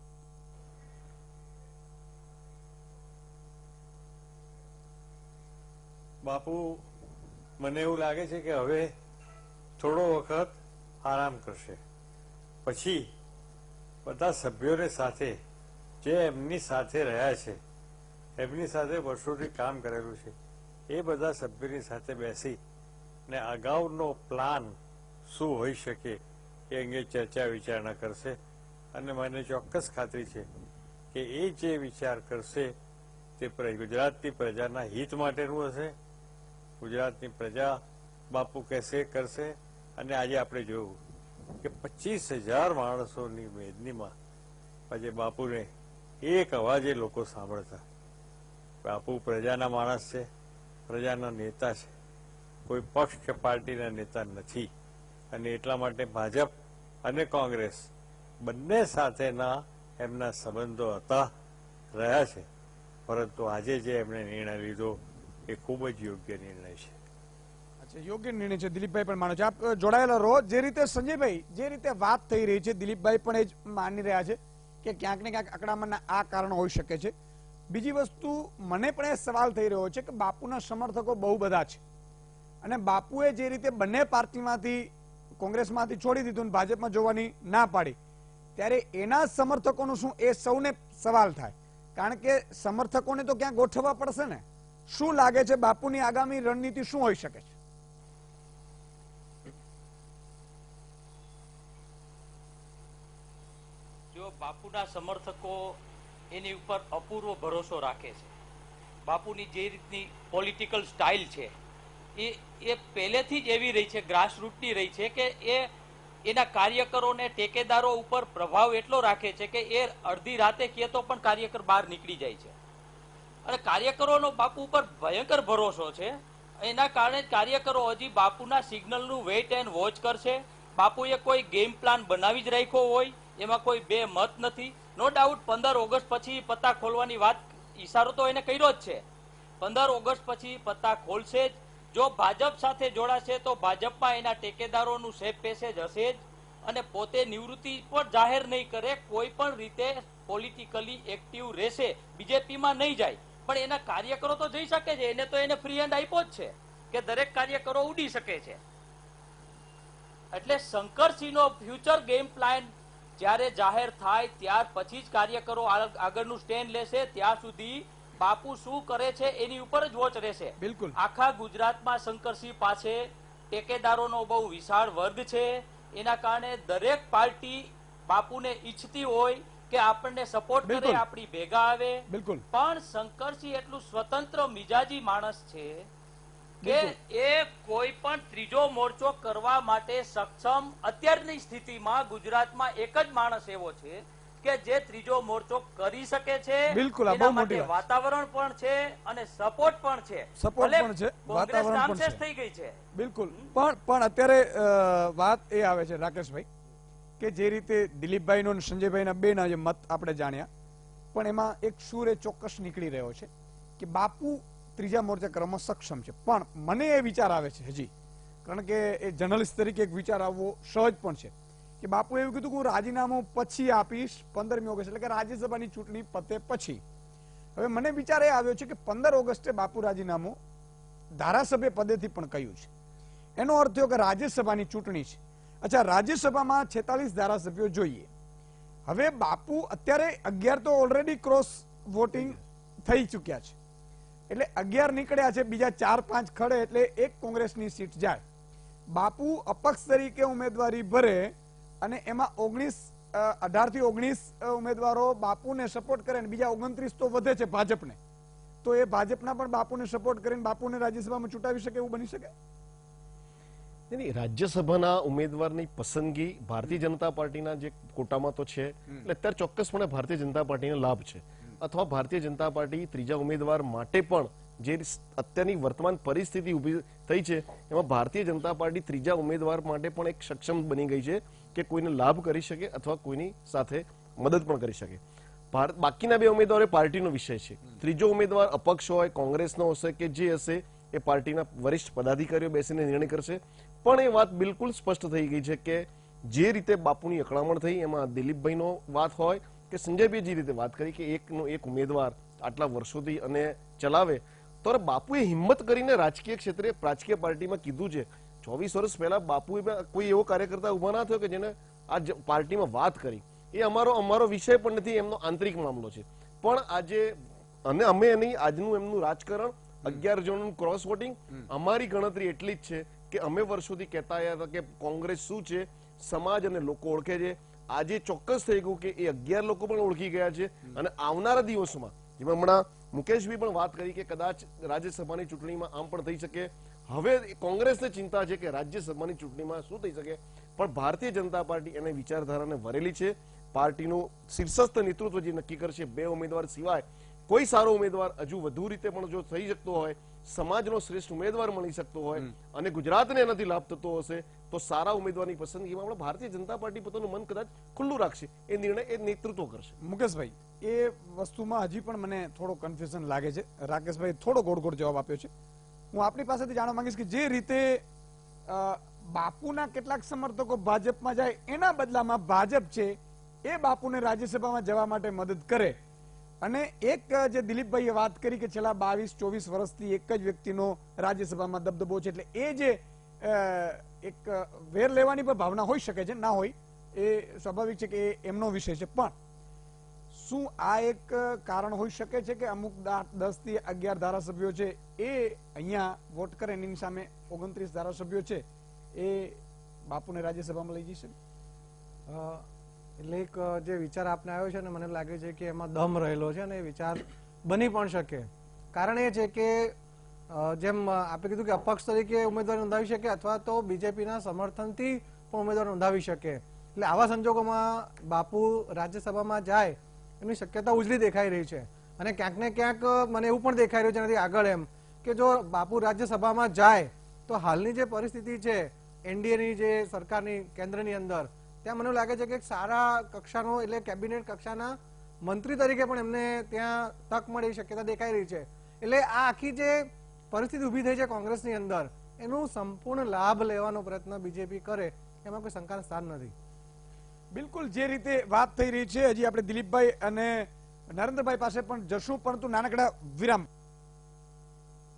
બાપુ, મને એવું લાગે છે કે હવે થોડો વખત આરામ કરશે, પછી બધા સભ્યોને સાથે જે એમની સાથે રહ્યા છે, એમની સાથે વર્ષોથી કામ કરેલું છે, એ બધા સભ્યોની સાથે બેસી ને અગાઉનો પ્લાન શું હોઈ શકે એ અંગે ચર્ચા વિચારણા કરશે. અને મને ચોક્કસ ખાતરી છે કે એ જે વિચાર કરશે તે ગુજરાતની પ્રજાના હિત માટેનું હશે. ગુજરાતની પ્રજા બાપુ કહેશે કરશે. અને આજે આપણે જોયું કે પચીસ હજાર માણસોની મેદનીમાં આજે બાપુને એક અવાજે લોકો સાંભળતા. બાપુ પ્રજાના માણસ છે, પ્રજાના નેતા છે, કોઈ પક્ષ કે પાર્ટીના નેતા નથી. અને એટલા માટે ભાજપ અને કોંગ્રેસ બંને સાથેના એમના સંબંધો હતા, રહ્યા છે, પરંતુ આજે જે એમણે નિર્ણય લીધો એ ખૂબ જ યોગ્ય નિર્ણય છે. યોગ્ય નિર્ણય છે, દિલીપભાઈ પણ માનો છે. આપ જોડાયેલા રહો. જે રીતે સંજયભાઈ, જે રીતે વાત થઈ રહી છે, દિલીપભાઈ પણ એ જ માની રહ્યા છે કે ક્યાંક ને ક્યાંક અકળામણના આ કારણો હોઈ શકે છે. બીજી વસ્તુ મને પણ એ સવાલ થઈ રહ્યો છે કે બાપુના સમર્થકો બહુ બધા છે, અને બાપુએ જે રીતે બંને પાર્ટીમાંથી, કોંગ્રેસમાંથી છોડી દીધું, ભાજપમાં જોવાની ના પાડી, ત્યારે એના સમર્થકોનું શું, એ સૌને સવાલ થાય. કારણ કે સમર્થકોને તો ક્યાં ગોઠવવા પડશે ને. શું લાગે છે બાપુની આગામી રણનીતિ શું હોઈ શકે છે? જો બાપુના સમર્થકો એની ઉપર અપૂર્વ ભરોસો રાખે છે. બાપુની જે રીતની પોલિટિકલ સ્ટાઇલ છે એ એ પહેલેથી જ એવી રહી છે, ગ્રાસરૂટની રહી છે કે એ એના કાર્યકરોને, ટેકેદારો ઉપર પ્રભાવ એટલો રાખે છે કે એ અડધી રાતે કહે તો પણ કાર્યકર બહાર નીકળી જાય છે. અને કાર્યકરોનો બાપુ ઉપર ભયંકર ભરોસો છે. એના કારણે કાર્યકરો હજી બાપુના સિગ્નલનું વેઇટ એન્ડ વોચ કરશે. બાપુએ કોઈ ગેમ પ્લાન બનાવી જ રાખ્યો હોય, એમાં કોઈ બે મત નથી. નો ડાઉટ પંદર ઓગસ્ટ પછી પત્તા ખોલવાની વાત, ઈશારો તો એને કર્યો જ છે. પંદર ઓગસ્ટ પછી પત્તા ખોલશે જ. જો ભાજપ સાથે જોડાશે તો ભાજપમાં એના ટેકેદારોનું સેફ પેસેજ હશે જ, અને પોતે નિવૃત્તિ પણ જાહેર નહીં કરે, કોઈ પણ રીતે પોલિટિકલી એક્ટિવ રહેશે, બીજેપીમાં નહીં જાય. પણ એના કાર્યકરો તો જઈ શકે છે, એને તો એને ફ્રી હેન્ડ આપ્યો જ છે કે દરેક કાર્યકરો ઉડી શકે છે. એટલે શંકરસિંહનો ફ્યુચર ગેમ પ્લાન જ્યારે જાહેર થાય ત્યાર પછી જ કાર્યકરો આગળનું સ્ટેન્ડ લેશે. ત્યાં સુધી બાપુ શું કરે છે એની ઉપર જ વોચ રહેશે. બિલકુલ. આખા ગુજરાતમાં શંકરસિંહ પાસે ટેકેદારોનો બહુ વિશાળ વર્ગ છે. એના કારણે દરેક પાર્ટી બાપુને ઈચ્છતી હોય કે આપણને સપોર્ટ કરે, આપણી ભેગા આવે. બિલકુલ. પણ શંકરસિંહ એટલું સ્વતંત્ર મિજાજી માણસ છે કે એ કોઈ પણ ત્રીજો મોરચો કરવા માટે સક્ષમ અત્યારની સ્થિતિમાં ગુજરાતમાં એક જ માણસ એવો છે કે જે ત્રીજો મોરચો કરી શકે છે. બિલકુલ. એના માટે વાતાવરણ પણ છે અને સપોર્ટ પણ છે. સપોર્ટ પણ છે, વાતાવરણ પણ થઈ ગઈ છે. બિલકુલ. પણ પણ અત્યારે વાત એ આવે છે રાકેશભાઈ કે જે રીતે દિલીપભાઈ નો સંજયભાઈના બે ના જે મત આપણે જાણ્યા, પણ એમાં એક સૂર એ ચોક્કસ નીકળી રહ્યો છે કે બાપુ ત્રીજા મોરચા કરવામાં સક્ષમ છે. પણ મને એ વિચાર આવે છે હજી, કારણ કે એ જર્નલિસ્ટ તરીકે એક વિચાર આવવો સહજ પણ છે કે બાપુ એવું કીધું કે હું રાજીનામું પછી આપીશ પંદરમી ઓગસ્ટ, એટલે કે રાજ્યસભાની ચૂંટણી પતે પછી. હવે મને વિચાર એ આવ્યો છે કે પંદર ઓગસ્ટે બાપુ રાજીનામું ધારાસભ્ય પદેથી પણ કહ્યું છે. એનો અર્થ થયો કે રાજ્યસભાની ચૂંટણી છે. અચ્છા, રાજ્યસભામાં છેતાલીસ ધારાસભ્યો જોઈએ. હવે બાપુ અત્યારે અગિયાર તો ઓલરેડી ક્રોસ વોટિંગ થઈ ચુક્યા છે, એટલે અગિયાર નીકળ્યા છે, બીજા ચાર પાંચ ખડે એટલે એક કોંગ્રેસની સીટ જાય. બાપુ અપક્ષ તરીકે ઉમેદવારી ભરે અને એમાં ઓગણીસ અઢાર થી ઓગણીસ ઉમેદવારો બાપુને સપોર્ટ કરે અને બીજા ઓગણત્રીસ તો વધે છે ભાજપને, તો એ ભાજપના પણ બાપુને સપોર્ટ કરીને બાપુને રાજ્યસભામાં ચૂંટાવી શકે એવું બની શકે? રાજ્યસભાના ઉમેદવારની પસંદગી ભારતીય જનતા પાર્ટીના જે કોટામાં તો છે, એટલે અત્યારે ચોક્કસપણે ભારતીય જનતા પાર્ટીને લાભ છે. અથવા ભારતીય જનતા પાર્ટી ત્રીજા ઉમેદવાર માટે પણ જે અત્યારની વર્તમાન પરિસ્થિતિ ઉભી થઈ છે એમાં ભારતીય જનતા પાર્ટી ત્રીજા ઉમેદવાર માટે પણ એક સક્ષમ બની ગઈ છે કે કોઈને લાભ કરી શકે અથવા કોઈની સાથે મદદ પણ કરી શકે. બાકીના બે ઉમેદવારો પાર્ટીનો વિષય છે. ત્રીજો ઉમેદવાર અપક્ષ હોય, કોંગ્રેસનો હશે કે જે હશે એ પાર્ટીના વરિષ્ઠ પદાધિકારીઓ બેસીને નિર્ણય કરશે. પણ એ વાત બિલકુલ સ્પષ્ટ થઈ ગઈ છે કે જે રીતે બાપુની અકળામણ થઈ એમાં દિલીપભાઈનો વાત હોય કે સંજયભાઈ જે રીતે વાત કરી કે એકનો એક ઉમેદવાર આટલા વર્ષોથી અને ચલાવે, તો બાપુએ હિંમત કરીને રાજકીય ક્ષેત્રે રાજકીય પાર્ટીમાં કીધું છે. ચોવીસ વર્ષ પહેલા બાપુ કોઈ એવો કાર્યકર્તા ઉભા ના થયો કે જેને આ પાર્ટીમાં વાત કરી. એ અમારો અમારો વિષય પણ નથી, એમનો આંતરિક મામલો છે. પણ આજે અને અમે એની આજનું એમનું રાજકારણ અગિયાર જણનું ક્રોસ વોટિંગ, અમારી ગણતરી એટલી જ છે કે અમે વર્ષોથી કહેતા આવ્યા હતા કે કોંગ્રેસ શું છે, સમાજ અને લોકો ઓળખે છે. આજે ચોક્કસ થઈ ગયું કે એ અગિયાર લોકો પણ ઓળખી ગયા છે અને આવનારા દિવસોમાં જેમાં હમણાં મુકેશભાઈ પણ વાત કરી કે કદાચ રાજ્યસભાની ચૂંટણીમાં આમ પણ થઈ શકે. હવે કોંગ્રેસને ચિંતા છે કે રાજ્યસભાની ચૂંટણીમાં શું થઈ શકે, પણ ભારતીય જનતા પાર્ટી એને વિચારધારાને વરેલી છે. પાર્ટીનું શીર્ષસ્થ નેતૃત્વ જે નક્કી કરશે, બે ઉમેદવાર સિવાય કોઈ સારો ઉમેદવાર હજુ વધુ રીતે પણ જો થઈ શકતો હોય, સમાજનો શ્રેષ્ઠ ઉમેદવાર મળી શકતો હોય અને ગુજરાતને એનાથી લાભ થતો હશે, તો સારા ઉમેદવારની પસંદગીમાં આપણે ભારતીય જનતા પાર્ટી પોતાનું મન કદાચ ખુલ્લું રાખશે. એ નિર્ણય એ નેતૃત્વ કરશે. મુકેશભાઈ, એ વસ્તુમાં હજી પણ મને થોડો કન્ફ્યુઝન લાગે છે. રાકેશભાઈ થોડો ગોળ ગોળ જવાબ આપ્યો છે. હું આપણી પાસેથી જાણવા માંગીશ કે જે રીતે બાપુના કેટલાક સમર્થકો ભાજપમાં જાય, એના બદલામાં ભાજપ છે એ બાપુને રાજ્યસભામાં જવા માટે મદદ કરે, અને એક જે દિલીપભાઈએ વાત કરી કે છેલ્લા બાવીસ ચોવીસ વર્ષથી એક જ વ્યક્તિનો રાજ્યસભામાં દબદબો છે, એટલે એ જે એક વેર લેવાની પણ ભાવના હોઈ શકે છે, ના હોય એ સ્વાભાવિક છે કે એમનો વિષય છે. પણ શું આ એક કારણ હોઈ શકે છે કે અમુક દસ થી અગિયાર ધારાસભ્યો છે એ અહીંયા વોટ કરે, એની સામે ઓગણત્રીસ ધારાસભ્યો છે એ બાપુને રાજ્યસભામાં લઈ જઈ શકે? એટલે એક જે વિચાર આપને આવ્યો છે ને મને લાગે છે કે એમાં દમ રહેલો છે અને એ વિચાર બની પણ શકે. કારણ એ છે કે જેમ આપણે કીધું કે અપક્ષ તરીકે ઉમેદવાર નોંધાવી શકે અથવા તો બીજેપીના સમર્થનથી પણ ઉમેદવાર નોંધાવી શકે. એટલે આવા સંજોગોમાં બાપુ રાજ્યસભામાં જાય એની શક્યતા ઉજળી દેખાઈ રહી છે. અને ક્યાંક ને ક્યાંક મને એવું પણ દેખાઈ રહ્યું છે એનાથી આગળ એમ કે જો બાપુ રાજ્યસભામાં જાય તો હાલની જે પરિસ્થિતિ છે એનડીએની જે સરકારની કેન્દ્રની અંદર, ત્યાં મને લાગે છે કે એક સારા કક્ષાનો એટલે કેબિનેટ કક્ષાના મંત્રી તરીકે પણ એમને ત્યાં તક મળે એવી શક્યતા દેખાઈ રહી છે. એટલે આ આખી જે પરિસ્થિતિ ઉભી થઈ છે કોંગ્રેસની અંદર, એનું સંપૂર્ણ લાભ લેવાનો પ્રયત્ન બીજેપી કરે એમાં કોઈ શંકાનું સ્થાન નથી. બિલકુલ જે રીતે વાત થઈ રહી છે, હજી આપણે દિલીપભાઈ અને નરેન્દ્રભાઈ પાસે પણ જશું, પરંતુ નાનકડા વિરામ.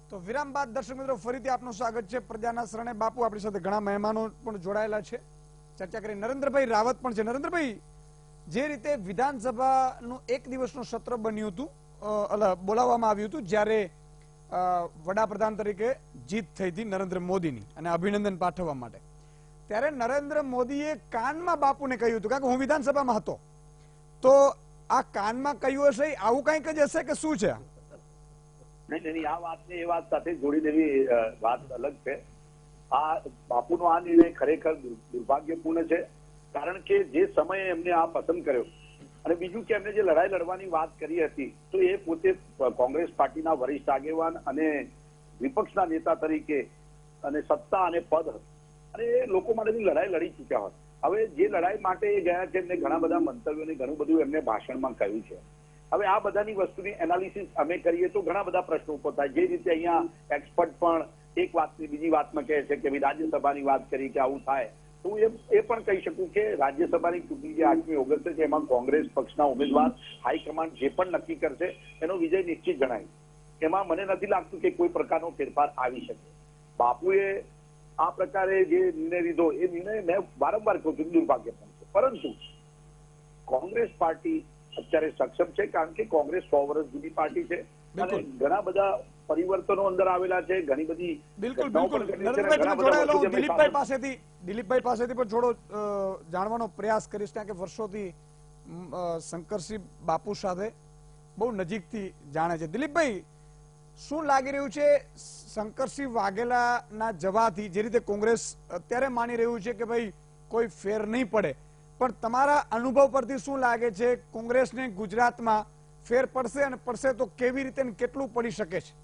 તો વિરામ બાદ દર્શક મિત્રો ફરીથી આપનું સ્વાગત છે પ્રજાના શરણે. બાપુ આપણી સાથે ઘણા મહેમાનો પણ જોડાયેલા છે, ચર્ચા કરી. નરેન્દ્રભાઈ રાવત પણ છે. નરેન્દ્રભાઈ, જે રીતે વિધાનસભાનું એક દિવસનું સત્ર બન્યું હતું, બોલાવવામાં આવ્યું હતું, જ્યારે વડાપ્રધાન તરીકે જીત થઈ હતી નરેન્દ્ર મોદીની અને અભિનંદન પાઠવવા માટે, ત્યારે નરેન્દ્ર મોદીએ કાનમાં બાપુને કહ્યું હતું, કારણ કે હું વિધાનસભામાં હતો, તો આ કાનમાં કહ્યું હશે આવું કંઈક જ હશે કે શું છે? નહીં નહીં, આ વાતને એ વાત સાથે જોડી દેવી વાત અલગ છે. આ બાપુનો આ નિર્ણય ખરેખર દુર્ભાગ્યપૂર્ણ છે, કારણ કે જે સમયે એમને આ પસંદ કર્યો, અને બીજું કે એમને જે લડાઈ લડવાની વાત કરી હતી, તો એ પોતે કોંગ્રેસ પાર્ટીના વરિષ્ઠ આગેવાન અને વિપક્ષના નેતા તરીકે અને સત્તા અને પદ અને એ લોકો માટેની લડાઈ લડી ચૂક્યા હોત. હવે જે લડાઈ માટે એ ગયા છે, એમને ઘણા બધા મંતવ્યોને ઘણું બધું એમને ભાષણમાં કહ્યું છે. હવે આ બધાની વસ્તુની એનાલિસિસ અમે કરીએ તો ઘણા બધા પ્રશ્નો ઉભો થાય. જે રીતે અહીંયા એક્સપર્ટ પણ એક વાતની બીજી વાતમાં કહે છે કે રાજ્યસભાની વાત કરી કે આવું થાય, તો હું એ પણ કહી શકું કે રાજ્યસભાની ચૂંટણી જે આઠમી ઓગસ્ટ છે, એમાં કોંગ્રેસ પક્ષના ઉમેદવાર હાઈકમાન્ડ જે પણ નક્કી કરશે એનો વિજય નિશ્ચિત જણાય. એમાં મને નથી લાગતું કે કોઈ પ્રકારનો ફેરફાર આવી શકે. બાપુએ આ પ્રકારે જે નિર્ણય લીધો એ નિર્ણય મેં વારંવાર કહું છું દુર્ભાગ્યપૂર્ણ છે, પરંતુ કોંગ્રેસ પાર્ટી અત્યારે સક્ષમ છે, કારણ કે કોંગ્રેસ સો વર્ષ જૂની પાર્ટી છે અને ઘણા બધા પરિવર્તનો અંદર આવેલા છે, ઘણી બધી. બિલકુલ બિલકુલ દિલીપભાઈ પાસેથી દિલીપભાઈ પાસેથી પણ થોડો જાણવાનો પ્રયાસ કરીશ, કારણ કે વર્ષોથી શંકરસિંહ બાપુ સાથે બહુ નજીકથી જાણે છે. દિલીપભાઈ, શું લાગી રહ્યું છે શંકરસિંહ વાઘેલાના જવાથી, જે રીતે કોંગ્રેસ અત્યારે માની રહ્યું છે કે ભાઈ કોઈ ફેર નહીં પડે, પણ તમારા અનુભવ પરથી શું લાગે છે કોંગ્રેસને ગુજરાતમાં ફેર પડશે, અને પડશે તો કેવી રીતે કેટલું પડી શકે છે?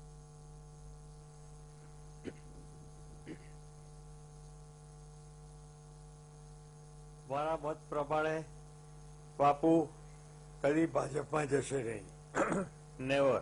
મારા મત પ્રમાણે બાપુ કદી ભાજપમાં જશે નહીં, નેવર.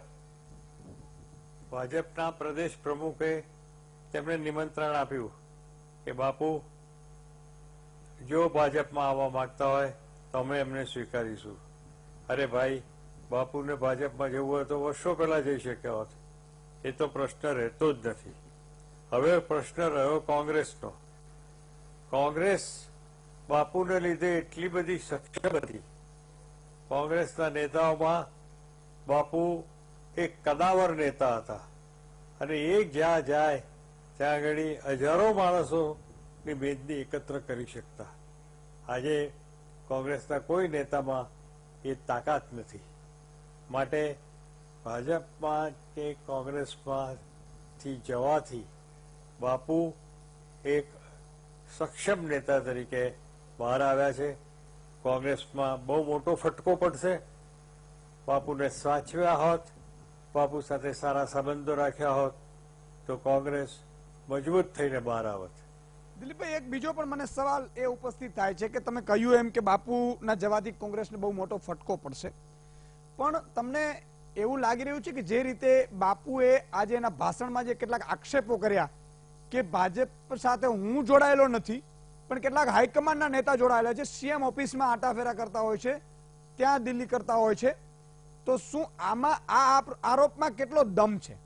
ભાજપના પ્રદેશ પ્રમુખે તેમને નિમંત્રણ આપ્યું કે બાપુ જો ભાજપમાં આવવા માંગતા હોય તો અમે એમને સ્વીકારીશું. અરે ભાઈ, બાપુને ભાજપમાં જવું હોય તો વર્ષો પહેલા જઈ શક્યા હોત. એ તો પ્રશ્ન રહેતો જ નથી. હવે પ્રશ્ન રહ્યો કોંગ્રેસનો. કોંગ્રેસ બાપુને લીધે એટલી બધી સક્ષમ હતી. કોંગ્રેસના નેતાઓમાં બાપુ એક કદાવર નેતા હતા, અને એ જ્યાં જાય ત્યાં આગળ હજારો માણસોની મેદની એકત્ર કરી શકતા. આજે કોંગ્રેસના કોઈ નેતામાં એ તાકાત નથી. માટે ભાજપમાં કે કોંગ્રેસમાંથી જવાથી બાપુ એક સક્ષમ નેતા તરીકે બહાર આવ્યા છે. કોંગ્રેસમાં બહુ મોટો ફટકો પડશે. બાપુને સાચવ્યા હોત, બાપુ સાથે સારા સંબંધો રાખ્યા હોત તો કોંગ્રેસ મજબૂત થઈને બહાર આવત. દિલીપભાઈ, એક બીજો પણ મને સવાલ એ ઉપસ્થિત થાય છે કે તમે કહ્યું એમ કે બાપુના જવાથી કોંગ્રેસને બહુ મોટો ફટકો પડશે, પણ તમને એવું લાગી રહ્યું છે કે જે રીતે બાપુએ આજે એના ભાષણમાં જે કેટલાક આક્ષેપો કર્યા કે ભાજપ સાથે હું જોડાયેલો નથી, પણ કેટલાક હાઈકમાન્ડના નેતા જોડાયેલા છે, સીએમ ઓફિસમાં આટાફેરા કરતા હોય છે, ત્યાં દિલ્હી કરતા હોય છે, તો શું આમાં આ આરોપમાં કેટલો દમ છે?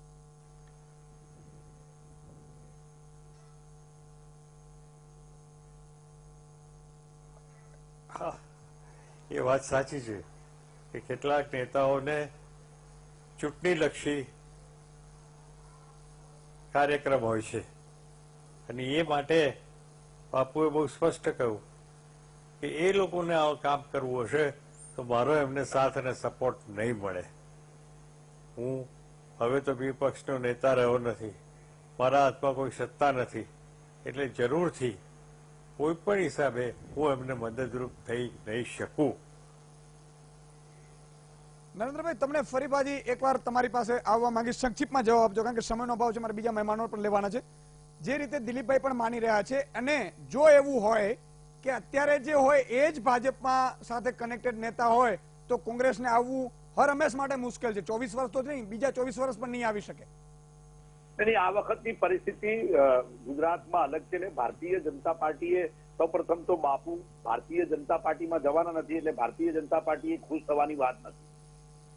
હા, એ વાત સાચી છે કે કેટલાક નેતાઓને ચૂંટણીલક્ષી કાર્યક્રમ હોય છે, અને એ માટે બાપુએ બહુ સ્પષ્ટ કહ્યું કે એ લોકોને આ કામ કરવું હશે તો મારો એમને સાથ અને સપોર્ટ નહીં મળે. હું હવે તો વિપક્ષનો નેતા રહ્યો નથી, મારા હાથમાં કોઈ સત્તા નથી, એટલે જરૂરથી કોઈ પણ હિસાબે હું એમને મદદરૂપ થઈ નહીં શકું. નરેન્દ્રભાઈ, તમને ફરી પાછી એકવાર તમારી પાસે આવવા માંગીશ, સંક્ષિપ્તમાં જવાબ આપજો, કારણ કે સમયનો અભાવ છે, મારે બીજા મહેમાનો પણ લેવાના છે. જે રીતે દિલીપભાઈ પણ માની રહ્યા છે, અને જો એવું હોય કે અત્યારે જે હોય એ જ ભાજપમાં સાથે કનેક્ટેડ નેતા હોય તો કોંગ્રેસને આવવું હર હંમેશ માટે મુશ્કેલ છે. ચોવીસ વર્ષ તો નહીં, બીજા ચોવીસ વર્ષ પણ નહીં આવી શકે. આ વખતની પરિસ્થિતિ ગુજરાતમાં અલગ છે. ભારતીય જનતા પાર્ટીએ સૌપ્રથમ તો બાપુ ભારતીય જનતા પાર્ટીમાં જવાના નથી, એટલે ભારતીય જનતા પાર્ટીએ ખુશ થવાની વાત નથી.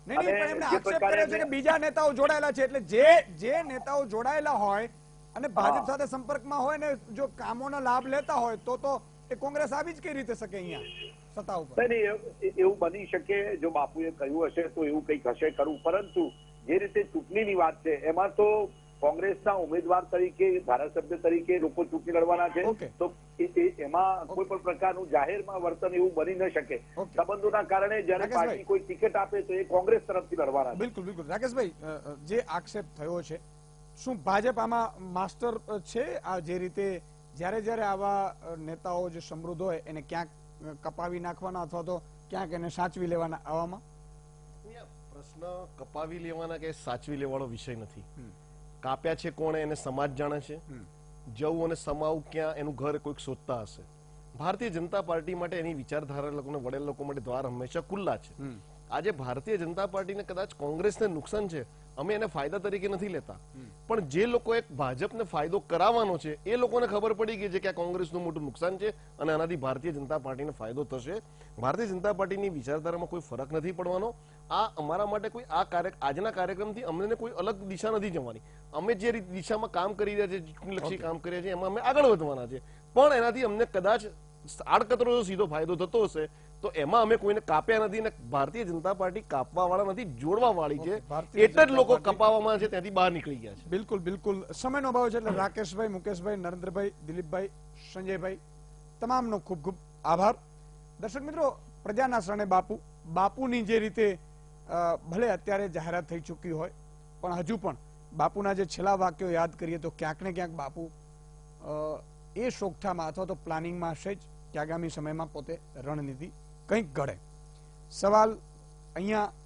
નહીં નહીં, પણ એમણે આક્ષેપ કર્યો છે કે બીજા નેતાઓ જોડાયેલા છે, એટલે જે જે નેતાઓ જોડાયેલા હોય અને ભાજપ સાથે સંપર્કમાં હોય ને જો કામોનો લાભ લેતા હોય તો તો એ કોંગ્રેસ આવી જ કઈ રીતે શકે અહીંયા સત્તા ઉપર? એવું બની શકે, જો બાપુએ કહ્યું હશે તો એવું કંઈક હશે કરવું, પરંતુ જે રીતે ચૂંટણીની વાત છે એમાં તો કોંગ્રેસના ઉમેદવાર તરીકે ધારાસભ્ય તરીકે લોકો ચૂંટણી લડવાના છે, તો એમાં કોઈ પણ પ્રકારનું જાહેરમાં વર્તન એવું બની ન શકે. સંબંધોના કારણે જયારે પાર્ટી કોઈ ટિકિટ આપે તો એ કોંગ્રેસ તરફથી લડવાના. બિલકુલ બિલકુલ. રાકેશભાઈ, જે આક્ષેપ થયો છે, શું ભાજપ આમાં માસ્ટર છે? આ જે રીતે જયારે જયારે આવા નેતાઓ જે સમૃદ્ધ હોય એને ક્યાંક કપાવી નાખવાના અથવા તો ક્યાંક એને સાચવી લેવાના, આવામાં પ્રશ્ન કપાવી લેવાના કે સાચવી લેવાનો વિષય નથી. કાપ્યા છે કોણે એને સમાજ જાણે છે. જવું અને સમાવું ક્યાં એનું ઘર કોઈક શોધતા હશે. ભારતીય જનતા પાર્ટી માટે એની વિચારધારા લોકોને વડેલ લોકો માટે દ્વાર હંમેશા ખુલ્લા છે. આજે ભારતીય જનતા પાર્ટીને કદાચ કોંગ્રેસને નુકસાન છે, અમે એને ફાયદા તરીકે નથી લેતા, પણ જે લોકો એક ભાજપને ફાયદો કરાવવાનો છે એ લોકોને ખબર પડી ગઈ છે કે આ કોંગ્રેસનું મોટું નુકસાન છે અને આનાથી ભારતીય જનતા પાર્ટીને ફાયદો થશે. ભારતીય જનતા પાર્ટીની વિચારધારામાં કોઈ ફરક નથી પડવાનો. આ અમારા માટે કોઈ આ કાર્ય આજના કાર્યક્રમથી અમને કોઈ અલગ દિશા નથી જવાની. અમે જે દિશામાં કામ કરી રહ્યા છીએ, ચૂંટણીલક્ષી કામ કરી રહ્યા છીએ, એમાં અમે આગળ વધવાના છે, પણ એનાથી અમને કદાચ આડકતરો સીધો ફાયદો થતો હશે તો એમાં અમે કોઈને કાપ્યા નથી અને ભારતીય જનતા પાર્ટી કાપવા વાળા નથી, જોડવા વાળી છે. એટલે જ લોકો કપાવવામાં છે ત્યાંથી બહાર નીકળી ગયા છે. બિલકુલ બિલકુલ. સમયનો અભાવ છે એટલે રાકેશભાઈ, મુકેશભાઈ, નરેન્દ્રભાઈ, દિલીપભાઈ, સંજયભાઈ, તમામનો ખૂબ ખૂબ આભાર. દર્શક મિત્રો, પ્રજાના શરણે બાપુ, બાપુની જે રીતે ભલે અત્યારે જાહેરાત થઈ ચૂકી હોય પણ હજુ પણ બાપુના જે છેલ્લા વાક્યો યાદ કરીએ તો ક્યાંક ને ક્યાંક બાપુ એ શોખઠામાં અથવા તો પ્લાનિંગમાં હશે જ કે આગામી સમયમાં પોતે રણનીતિ કંઈક ઘડે. સવાલ અહીંયા